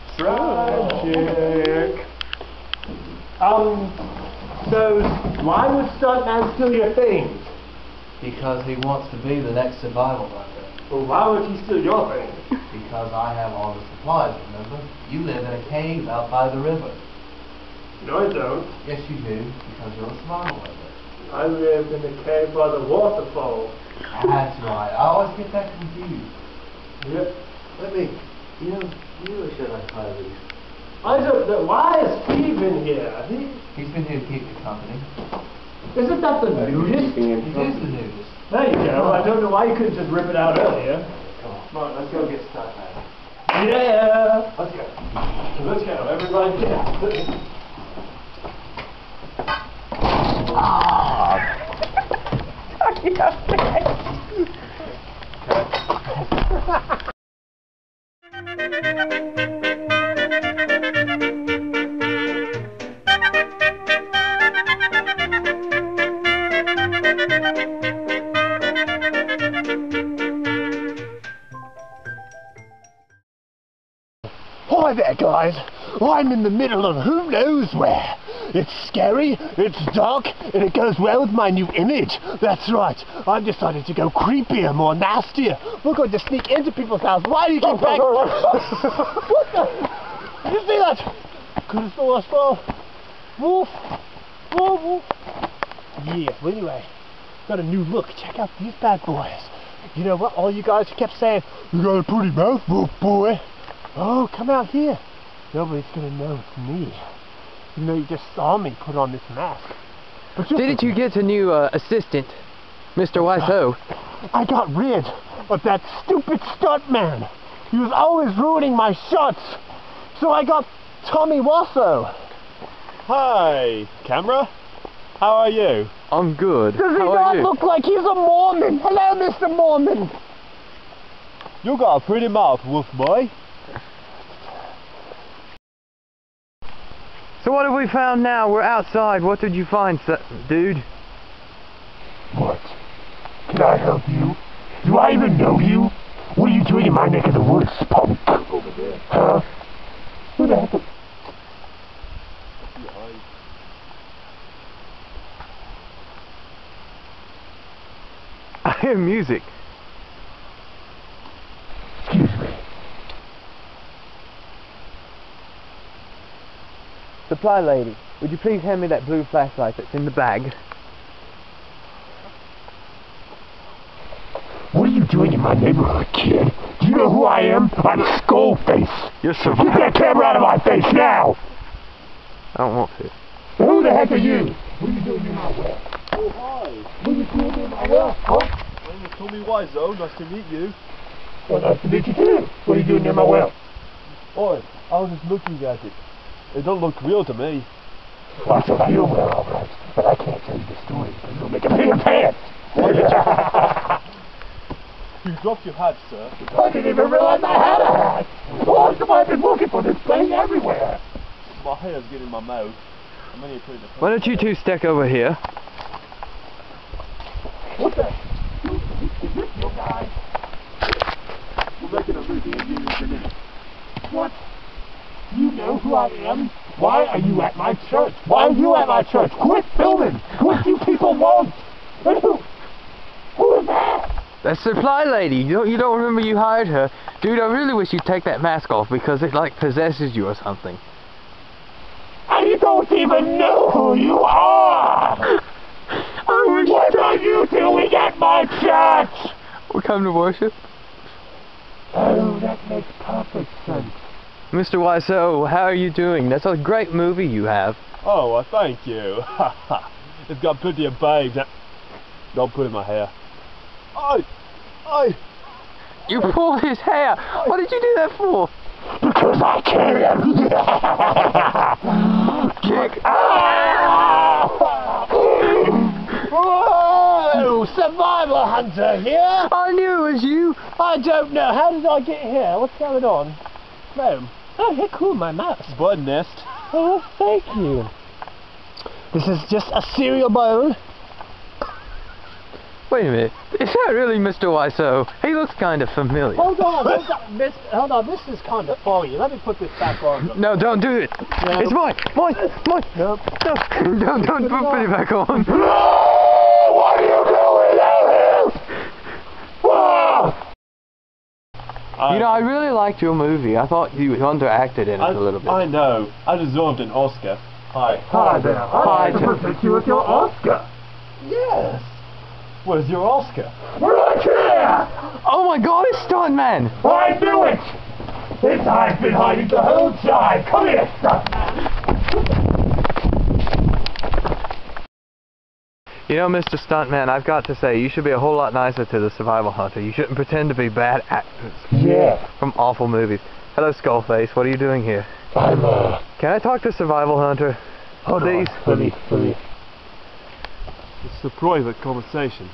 Tragic. Um, so why would Stuntman steal your things? Because he wants to be the next survival hunter. Well, why would he steal your things? Because I have all the supplies, remember? You live in a cave out by the river. No, I don't. Yes, you do, because you're a survival hunter. I live in a cave by the waterfall. That's right. I always get that confused. Yep. Let me... You know, you or should I tie these? I don't know. Why is Steve in here? He, He's been here to keep me company. isn't that the nudist? He is the nudist. There you go. I don't know why you couldn't just rip it out earlier. Come on. Come on, let's go get started. Yeah. Let's go. Let's go. Everybody get Hi there, guys. I'm in the middle of who knows where. It's scary, it's dark, and it goes well with my new image. That's right. I've decided to go creepier, more nastier. We're going to sneak into people's houses. Why do you keep back? What the? Did you see that? Could have saw us all. Wolf. Wolf, wolf. Yeah, well, anyway, got a new look. Check out these bad boys. You know what? All you guys kept saying, you got a pretty mouth, wolf boy. Oh, come out here. Nobody's gonna know it's me. Even though you just saw me put on this mask. But Didn't you get a new uh, assistant, Mister Wiseau? I got rid of that stupid stuntman. He was always ruining my shots. So I got Tommy Wasso. Hi, camera. How are you? I'm good. Does he How are not you? look like he's a Mormon? Hello, Mister Mormon. You got a pretty mouth, wolf boy. So what have we found now? We're outside. What did you find, s- dude? What? Can I help you? Do I even know you? What are you doing in my neck of the woods, Pomp? Over there. Huh? Who the heck is... I hear music. Excuse me. Supply lady, would you please hand me that blue flashlight that's in the bag? What are you doing in my neighborhood, kid? Do you know who I am? I'm Skullface. You're Get that camera out of my face now! I don't want to. Who the heck are you? What are you doing in my Tommy Wiseau, nice to meet you. Well, nice to meet you too. What are you doing near my well? Oh, I was just looking at it. It don't look real to me. Well, it's a real well, alright. But I can't tell you the story. It's gonna make a pain in the pants. You dropped your hat, sir. I didn't even realize I had a hat. Oh, so I've been looking for this thing everywhere. My hair's getting in my mouth. I'm only putting the Why don't you two stick over here? What the? Is this your guy? We're making a movie and you in it. What? You know who I am? Why are you at my church? Why are you at my church? Quit filming! What do you people want? And who? Who is that? That supply lady. You don't, you don't remember you hired her? Dude, I really wish you'd take that mask off because it like possesses you or something. I don't even know who you are! What are you doing at my church? We come to worship. Oh, that makes perfect sense. Mister Wiseau, how are you doing? That's a great movie you have. Oh, well, thank you. It's got plenty of babes. Don't put it in my hair. I, I. You pulled his hair. What did you do that for? Because I can. Kick. Whoa! Survival hunter here. I knew it was you. I don't know. How did I get here? What's going on? No. Oh, hey, cool, my mouse. Bird nest. Oh, thank you. This is just a cereal bowl. Wait a minute. Is that really Mister Wiseau? He looks kind of familiar. Hold on, hold on, miss, hold on. This is kind of foggy. Let me put this back on. No, don't do it. No. It's mine. Mine. Mine. Nope. No. Don't, don't put, put it back on. What are you doing out here? Whoa! You know, I really liked your movie. I thought you underacted in it I, a little bit. I know. I deserved an Oscar. Hi. Hi there. Hi, I Tim. present you with your Oscar. Yes. Where's your Oscar? Right here! Oh my God, it's Stuntman! I knew it! It's I've been hiding the whole time. Come here, Stuntman. You know, Mister Stuntman, I've got to say, you should be a whole lot nicer to the survival hunter. You shouldn't pretend to be bad actors. Yeah. From awful movies. Hello, Skullface. What are you doing here? I'm, uh... Can I talk to survival hunter? Hold Please? on. Let me, let me... It's a private conversation.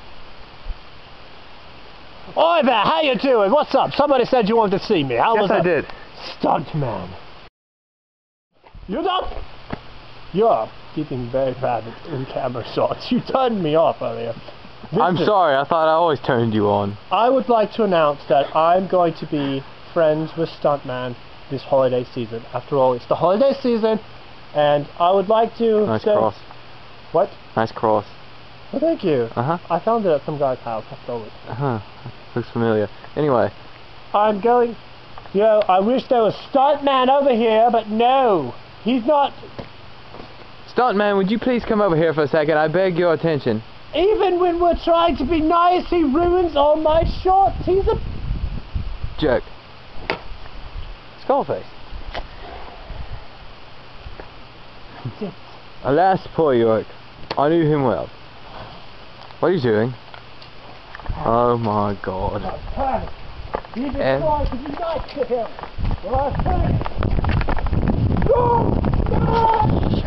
Oi there, how you doing? What's up? Somebody said you wanted to see me. How Yes, was I that? did. Stuntman. You're not... You're getting very bad in camera shots. You turned me off earlier. I'm Listen, sorry, I thought I always turned you on. I would like to announce that I'm going to be friends with Stuntman this holiday season. After all, it's the holiday season, and I would like to Nice say... cross. What? Nice cross. Well, thank you. Uh-huh. I found it at some guy's house. I stole it. Uh-huh. Looks familiar. Anyway. I'm going... You know, I wish there was Stuntman over here, but no. He's not... Stuntman, would you please come over here for a second? I beg your attention. Even when we're trying to be nice, he ruins all my shots. He's a... Jerk. Skullface. Alas, poor York. I knew him well. What are you doing? Oh my God. You just And- tried to be nice to him. Well, I say... Go! No!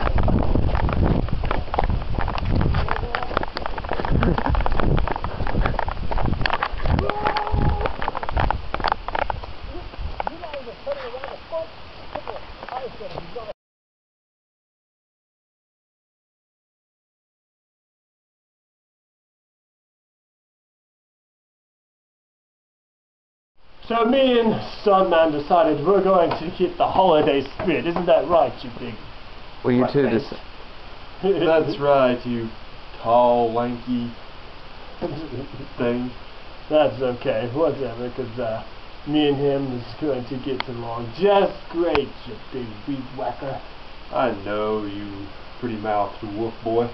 So me and Stuntman decided we're going to keep the holiday spirit. Isn't that right, you big... Well, you two face? just... That's right, you tall, lanky thing. That's okay, whatever, because uh, me and him is going to get along just great, you big weed whacker. I know, you pretty mouthed wolf boy.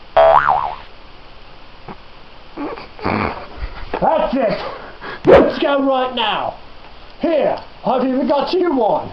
That's it! Let's go right now! Here, I've even got you one!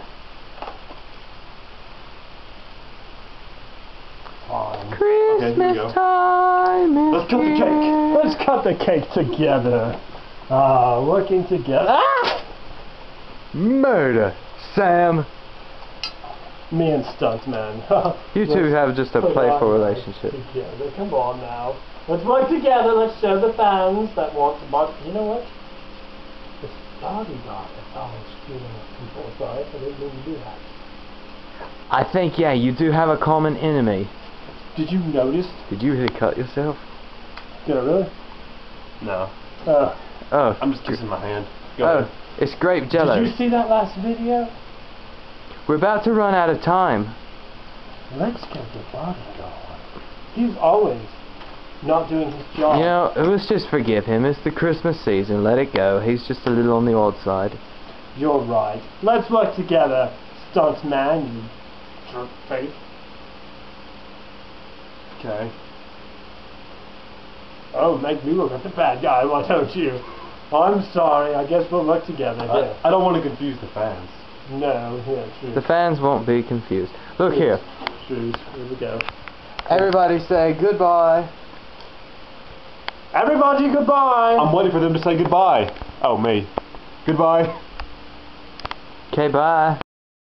Fine. Christmas go. time is Let's cut the cake! here. Let's cut the cake together! Ah, working together. Ah! Murder, Sam. Me and Stuntman. You two have just a Put playful our relationship. Together. Come on now. Let's work together. Let's show the fans that want to buy. You know what? This bodyguard is always stealing up people. Sorry, I didn't mean to do that. I think, yeah, you do have a common enemy. Did you notice? Did you really cut yourself? Did I really? No. Uh, Oh. I'm just kissing my hand. Go Oh, ahead. it's grape jello. Did you see that last video? We're about to run out of time. Let's get the bodyguard. He's always not doing his job. You know, let's just forgive him. It's the Christmas season. Let it go. He's just a little on the odd side. You're right. Let's work together, Stuntman, you jerk face. Okay. Oh, make me look like the bad guy, why don't you? I'm sorry, I guess we'll work together. I, Yeah. I don't want to confuse the fans. No, yeah, true. The fans won't be confused. Look here. True, here we go. Everybody say goodbye. Everybody, goodbye! I'm waiting for them to say goodbye. Oh, me. Goodbye. Okay, bye.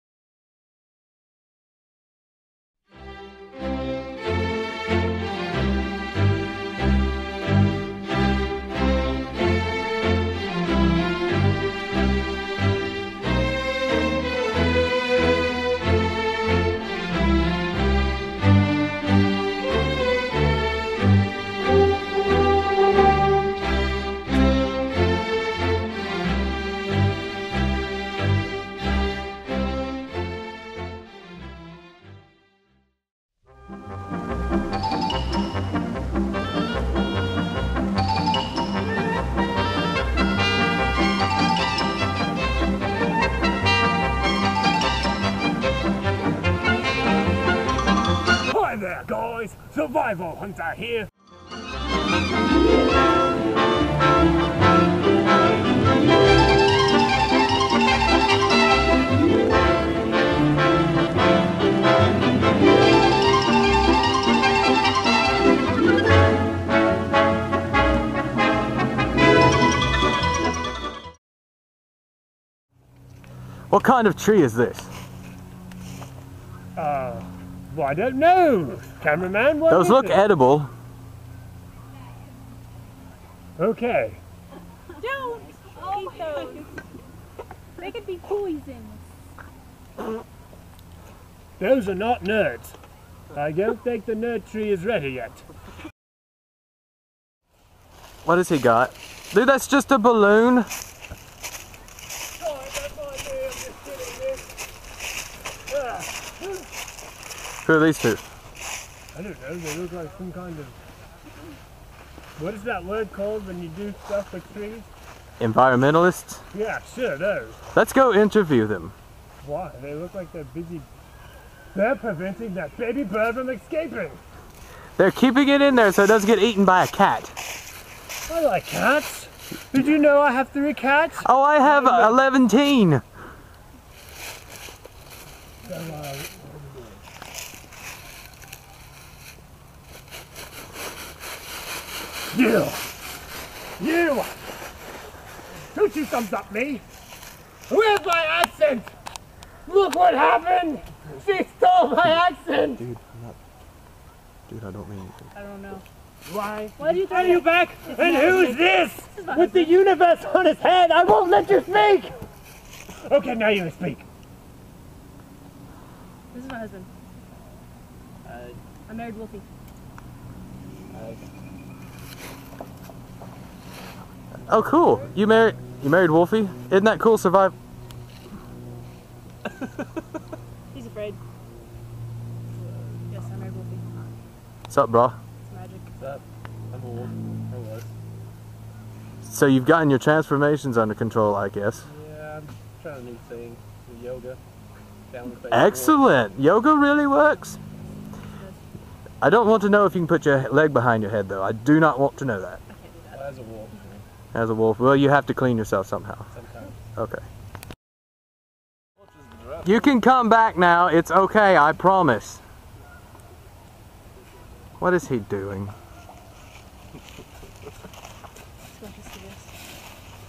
Hi there, guys! Survival Hunter here! What kind of tree is this? Uh, well, I don't know. Cameraman, what Those is look it? edible. Okay. Don't eat those. They could be poisonous. Those are not nerds. I don't think the nerd tree is ready yet. What has he got? Dude, that's just a balloon. Who are these two? I don't know, they look like some kind of... What is that word called when you do stuff with trees? Environmentalists? Yeah, sure, those. Let's go interview them. Why? They look like they're busy... They're preventing that baby bird from escaping! They're keeping it in there so it doesn't get eaten by a cat. I like cats! Did you know I have three cats? Oh, I have eleven teen. So, uh, You! You! Don't you thumbs up me! Where's my accent? Look what happened! She stole my accent! Dude, I'm not... Dude, I don't mean anything. I don't know. Why? Why do you Are you back? And who's this? With the universe on his head, I won't let you speak! Okay, now you speak. This is my husband. Uh, I married Wolfie. Oh, cool. You married... You married Wolfie? Isn't that cool? Survive... He's afraid. Yes, I married Wolfie. What's up, bro? It's magic. What's up? I'm a wolf. I was. So you've gotten your transformations under control, I guess. Yeah, I'm trying a new thing. Do yoga. Down the face. Excellent! Yoga really works. I don't want to know if you can put your leg behind your head, though. I do not want to know that. I can't do that. Well, as a wolf. As a wolf. Well, you have to clean yourself somehow. Sometimes. Okay. You can come back now. It's okay, I promise. What is he doing?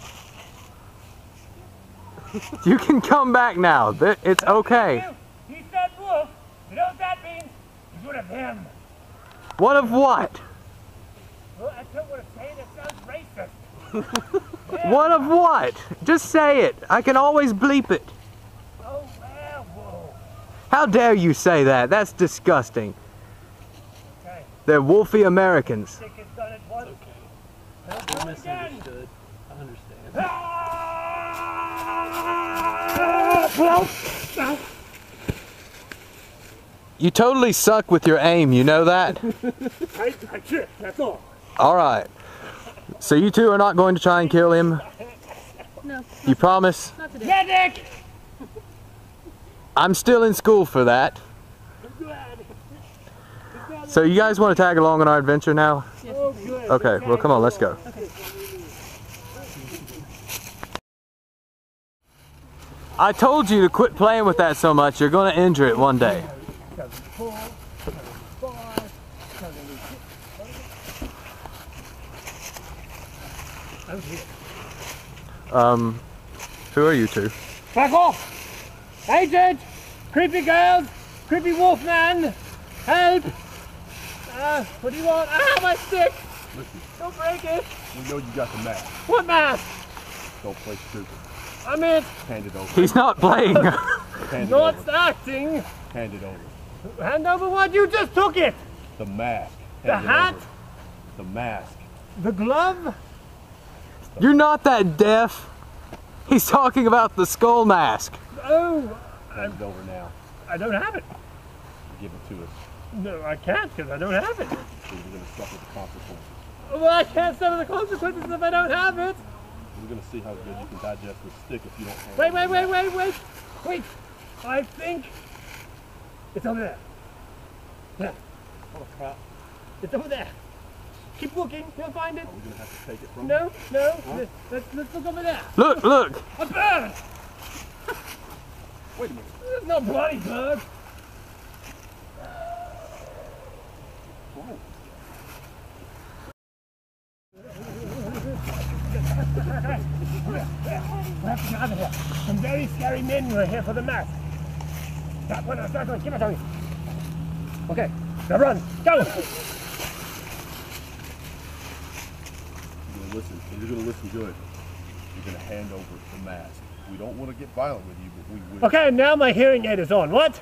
You can come back now. Th- It's okay. He said wolf. You know what that means? He's one of them. One of what? Well, I don't want to say it. It sounds racist. One of what? Just say it. I can always bleep it. Oh, werewolf. How dare you say that? That's disgusting. Okay. They're wolfy Americans. Think it's done it once. Okay. I misunderstood. I understand. Ah! You totally suck with your aim, you know that? I, I tripped, that's all. Alright. So you two are not going to try and kill him? No. You promise? Not today. Medic! I'm still in school for that. I'm glad. So you guys want to tag along on our adventure now? Yes. Oh, good. Okay, well come on, let's go. Okay. I told you to quit playing with that so much, you're going to injure it one day. Um, who are you two? Back off! Agent! Creepy girls! Creepy wolf man! Help! Uh, what do you want? Ah, my stick! Listen, Don't break it! we know you got the mask. What mask? Don't play stupid. I'm it! Hand it over. He's not playing. Hand it Not over. acting! Hand it over. Hand over what? You just took it! The mask. The Hand it hat? over. The mask. The glove? You're not that deaf. He's talking about the skull mask. Oh, Hand it over now. I don't have it. Give it to us. No, I can't because I don't have it. So you're going to suffer the consequences. Well, I can't suffer the consequences if I don't have it. We're going to see how good you can digest this stick if you don't hand Wait, it wait, over. wait, wait, wait. Wait. I think it's over there. Yeah. Oh, crap. It's over there. Keep looking. You'll find it. Are we going to have to take it from No, no. Let's, let's, let's look over there. Look, look. A bird. Wait a minute. There's no bloody bird. We have to get out of here. Some very scary men were here for the mask. That one, that one, give it to me. Okay, now run, go! You're going to listen, and you're going to listen good. You're going to hand over the mask. We don't want to get violent with you, but we will. Okay, now my hearing aid is on. What?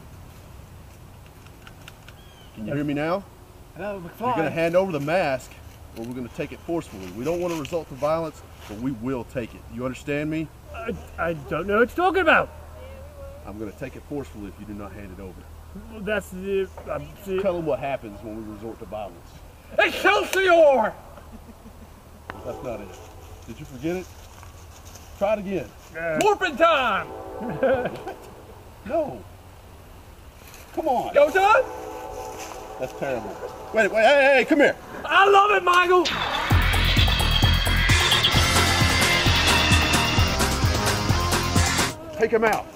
Can you hear me now? Hello, You're going to hand over the mask, or we're going to take it forcefully. We don't want to result to violence, but we will take it. You understand me? I, I don't know what you're talking about. I'm going to take it forcefully if you do not hand it over. Well, that's the... Uh, the Tell them what happens when we resort to violence. Excelsior! That's not it. Did you forget it? Try it again. Uh, Morphin' time! No. Come on. Go, son! That's terrible. Wait, wait, hey, hey, come here. I love it, Michael! Take him out.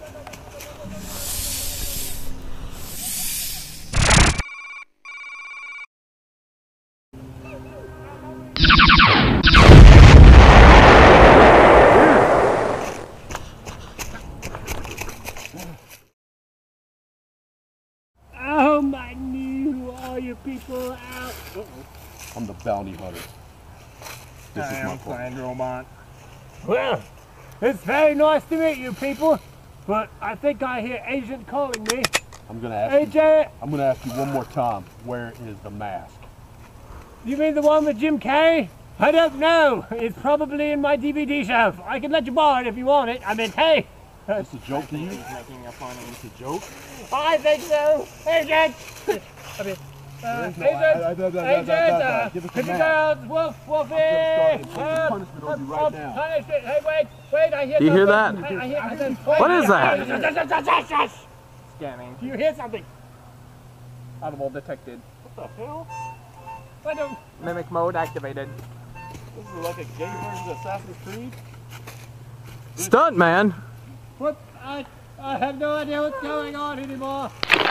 Oh, my knee, who are you people out? Uh-oh. I'm the bounty hunter. This I is my am plan. Robot. Well, it's very nice to meet you people, but I think I hear Agent calling me. I'm gonna ask you. Agent! I'm gonna ask you one more time. Where is the mask? You mean the one with Jim Carrey? I don't know. It's probably in my D V D shelf. I can let you borrow it if you want it. I mean, hey. Is this a joke to you? Making a fun It's a joke? I think so. Agent! I mean, uh, no- agent! I- I- I- I- I- Agent! I- I- Uh, give us the Creepy map. girls, wolf, wolfie! I'm gonna start Help! punishment on you right Help, now. punishment. Hey, wait, wait, I hear Do you hear something. that? I, I hear, I said, What is that? Scanning. Do you hear something? Audible detected. What the hell? I don't... Mimic mode activated. This is like a gay version of Assassin's Creed. Stunt man. What? I, I have no idea what's going on anymore.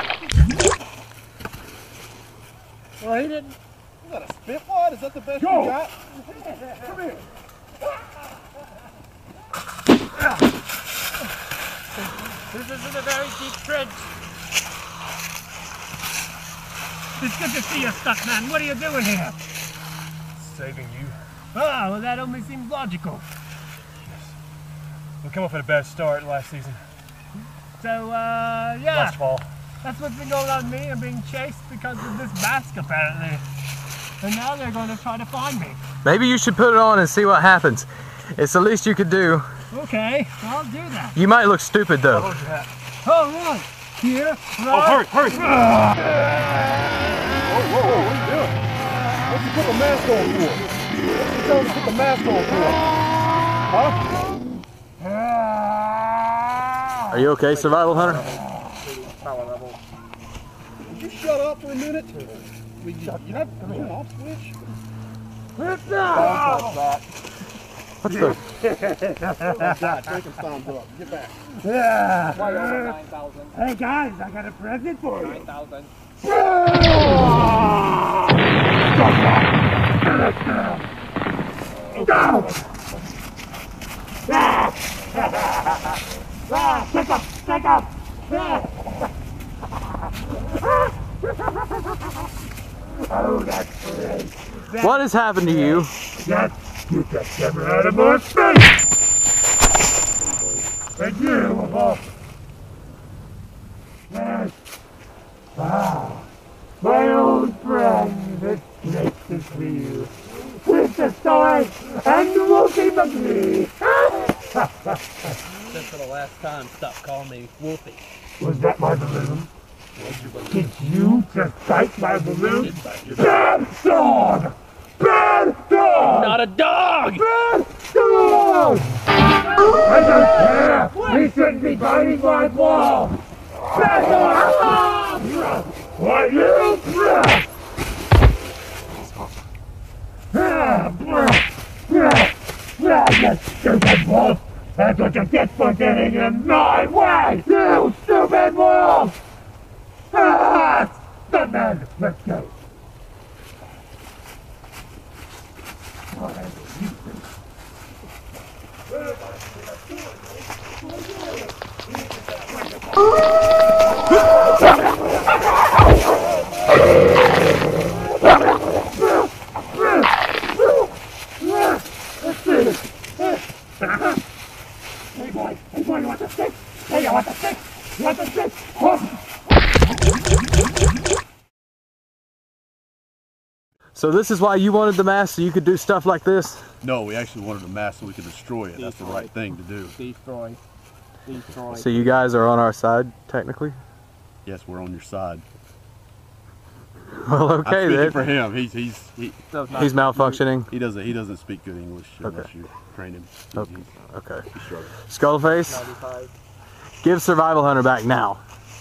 Well, he didn't... Is that a spitwad? Is that the best Go! you got? Come here. This isn't a very deep trench. It's good to see you, Stuntman. What are you doing here? Saving you. Ah, well, that only seems logical. We come off at a bad start last season. So, uh, yeah. Last fall. That's what's been going on with me. I'm being chased because of this mask, apparently. And now they're going to try to find me. Maybe you should put it on and see what happens. It's the least you could do. Okay, I'll do that. You might look stupid, though. Oh, right. Here, right. Oh, hurry, hurry. Ah. Whoa, whoa, whoa, what are you doing? What's you put the mask on for? What's you telling me to put the mask on for? Huh? Are you okay, Survival Hunter? Power level. Would you shut up for a minute? You're not coming off switch? What's that? What's the... Frankenstein's up. Get back. Yeah. nine thousand. Hey guys, I got a present for you. nine thousand. Go! Pick up! Pick up! Oh, that's great. What has happened to you? That you just never out of my face! And you, of all... Yes. Wow. My old friend, it's great to see you. With the stars and the Wolfie McGee. Just for the last time, stop calling me Wolfie. Was that my balloon? Did you just bite my balloon? Bad dog! Bad dog! Not a dog! Bad dog! I don't care! He shouldn't be biting my balls! Bad dog! Why you? Ah, you stupid wolf! That's what you get for getting in my way! You stupid wolf! Ah! Stuntman, let's go! Hey boy, hey boy, you want the stick? Hey, you want the stick? You want the stick? So this is why you wanted the mask, so you could do stuff like this? No, we actually wanted a mask so we could destroy it. That's the right thing to do. Destroy. Destroy. So you guys are on our side, technically? Yes, we're on your side. Well, okay I'm then. for him. He's he's he, he's malfunctioning. He doesn't he doesn't speak good English unless Okay. you train him. He's, Okay. he's, Okay. he's struggling. Skullface, give Survival Hunter back now.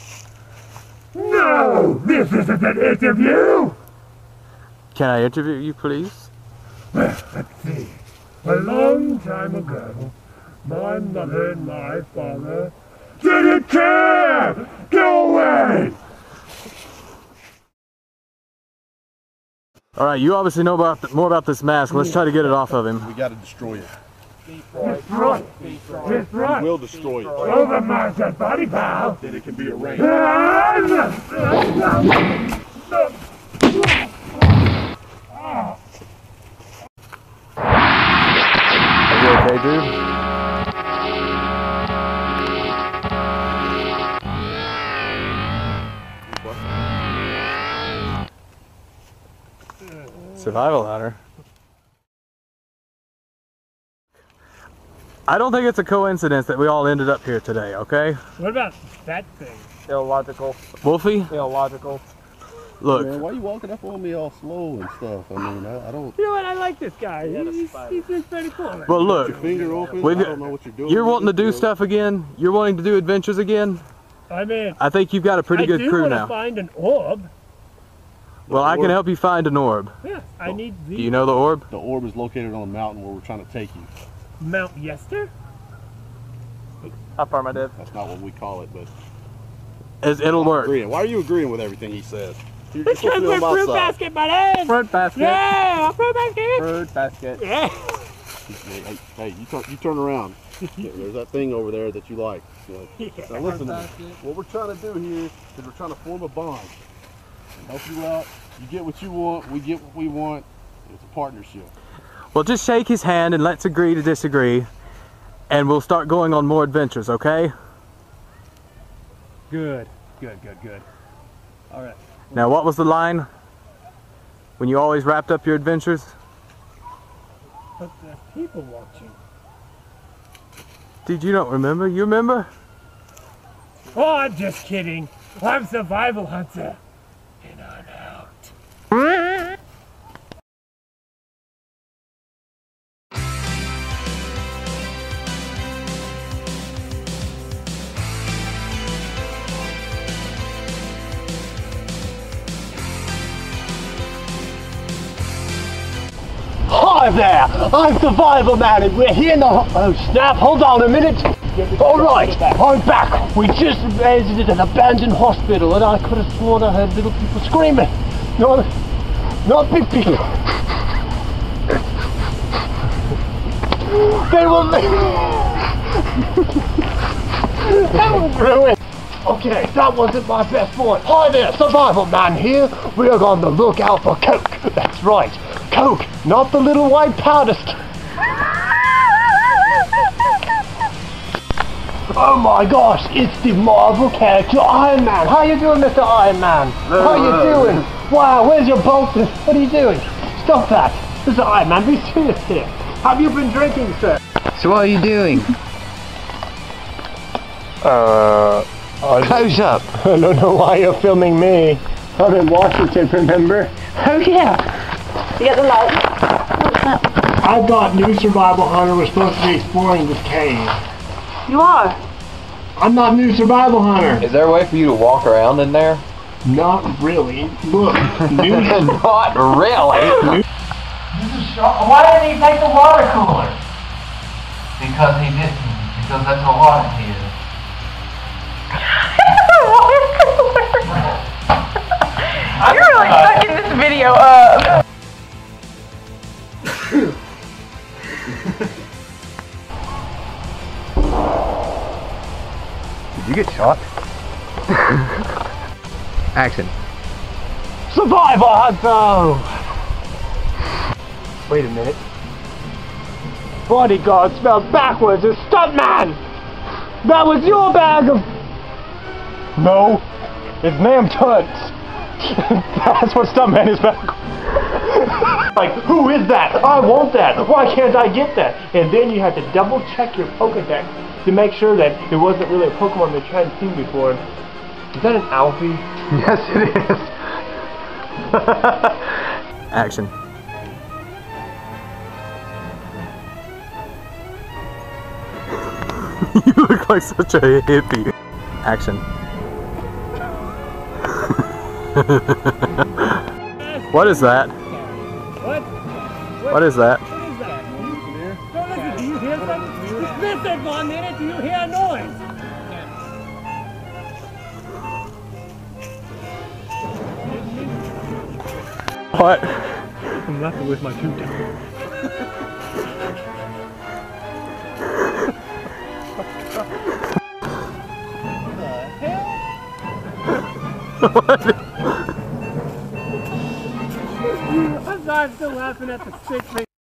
No! This isn't an interview! Can I interview you, please? Well, let's see. A long time ago, my mother and my father didn't care! Go away! Alright, you obviously know about th more about this mask. Let's try to get it off of him. We got to destroy it. Destroy it! Destroy it! We'll destroy it. Over my dead body, pal! Then it can be arranged. Are you okay, dude? Survival Hunter. I don't think it's a coincidence that we all ended up here today, okay? What about that thing? Illogical. Wolfie? Illogical. Look. Man, why are you walking up on me all slow and stuff? I mean, I, I don't... You know what? I like this guy. He's, he's been pretty cool. Well, look. Your finger open. We've- I don't know what you're doing. You're wanting to do You know. stuff again? You're wanting to do adventures again? I mean, I think you've got a pretty I good do crew want now. to find an orb. Well, I can help you find an orb. Yeah, I need the Do you know the orb? The orb is located on a mountain where we're trying to take you. Mount Yester. Affirmative. That's not what we call it, but... It's, it'll work. Agreeing. Why are you agreeing with everything he says? You're Because supposed to be we're on my fruit side. basket, buddy. Fruit basket. Yeah, a fruit basket. Fruit basket. Yeah. Hey, hey, hey, you turn, you turn around. Yeah, there's that thing over there that you like. You like. Yeah. Now listen to me. What we're trying to do here is we're trying to form a bond and help you out. You get what you want, we get what we want. It's a partnership. Well, just shake his hand and let's agree to disagree, and we'll start going on more adventures, okay? Good, good, good, good. All right. Now, what was the line when you always wrapped up your adventures? But the people watching. Did you not remember? You remember? Oh, I'm just kidding. I'm Survival Hunter, and I'm out. Hi there, I'm Survival Man and we're here in the ho- oh snap, hold on a minute. Alright, I'm back. We just visited an abandoned hospital and I could have sworn I heard little people screaming. Not, not big people. They were... That was ruined. Okay, that wasn't my best point. Hi there, Survival Man here. We are on the lookout for coke. That's right, coke, not the little white powder. Oh my gosh, it's the Marvel character Iron Man. How you doing, Mister Iron Man? How you doing? Wow, where's your bolster? What are you doing? Stop that. Mister Iron Man, be serious here. Have you been drinking, sir? So what are you doing? Uh... Close up. I don't know why you're filming me. I'm in Washington, remember? Oh yeah. You got the light. What's that? I thought New Survival Hunter was supposed to be exploring this cave. You are. I'm not New Survival Hunter. Is there a way for you to walk around in there? Not really. Look, New Not really. New Why didn't he take the water cooler? Because he didn't. Because that's what water is. You're really sucking this video up. Did you get shot? Action. Survival Hunter! Wait a minute. Bodyguard spelled backwards is Stuntman! That was your bag of... No, it's Ma'am Tuts. That's what Stuntman is backwards. Like, who is that? I want that. Why can't I get that? And then you have to double check your Pokedex to make sure that it wasn't really a Pokemon that you hadn't seen before. Is that an Alfie? Yes, it is. Action. You look like such a hippie. Action. What is that? What? What is that? What is that? Don't listen, do you hear something? Just listen for a minute, do you hear a noise? What? I'm laughing with my tube down. What? I'm sorry, I'm still laughing at the sick thing.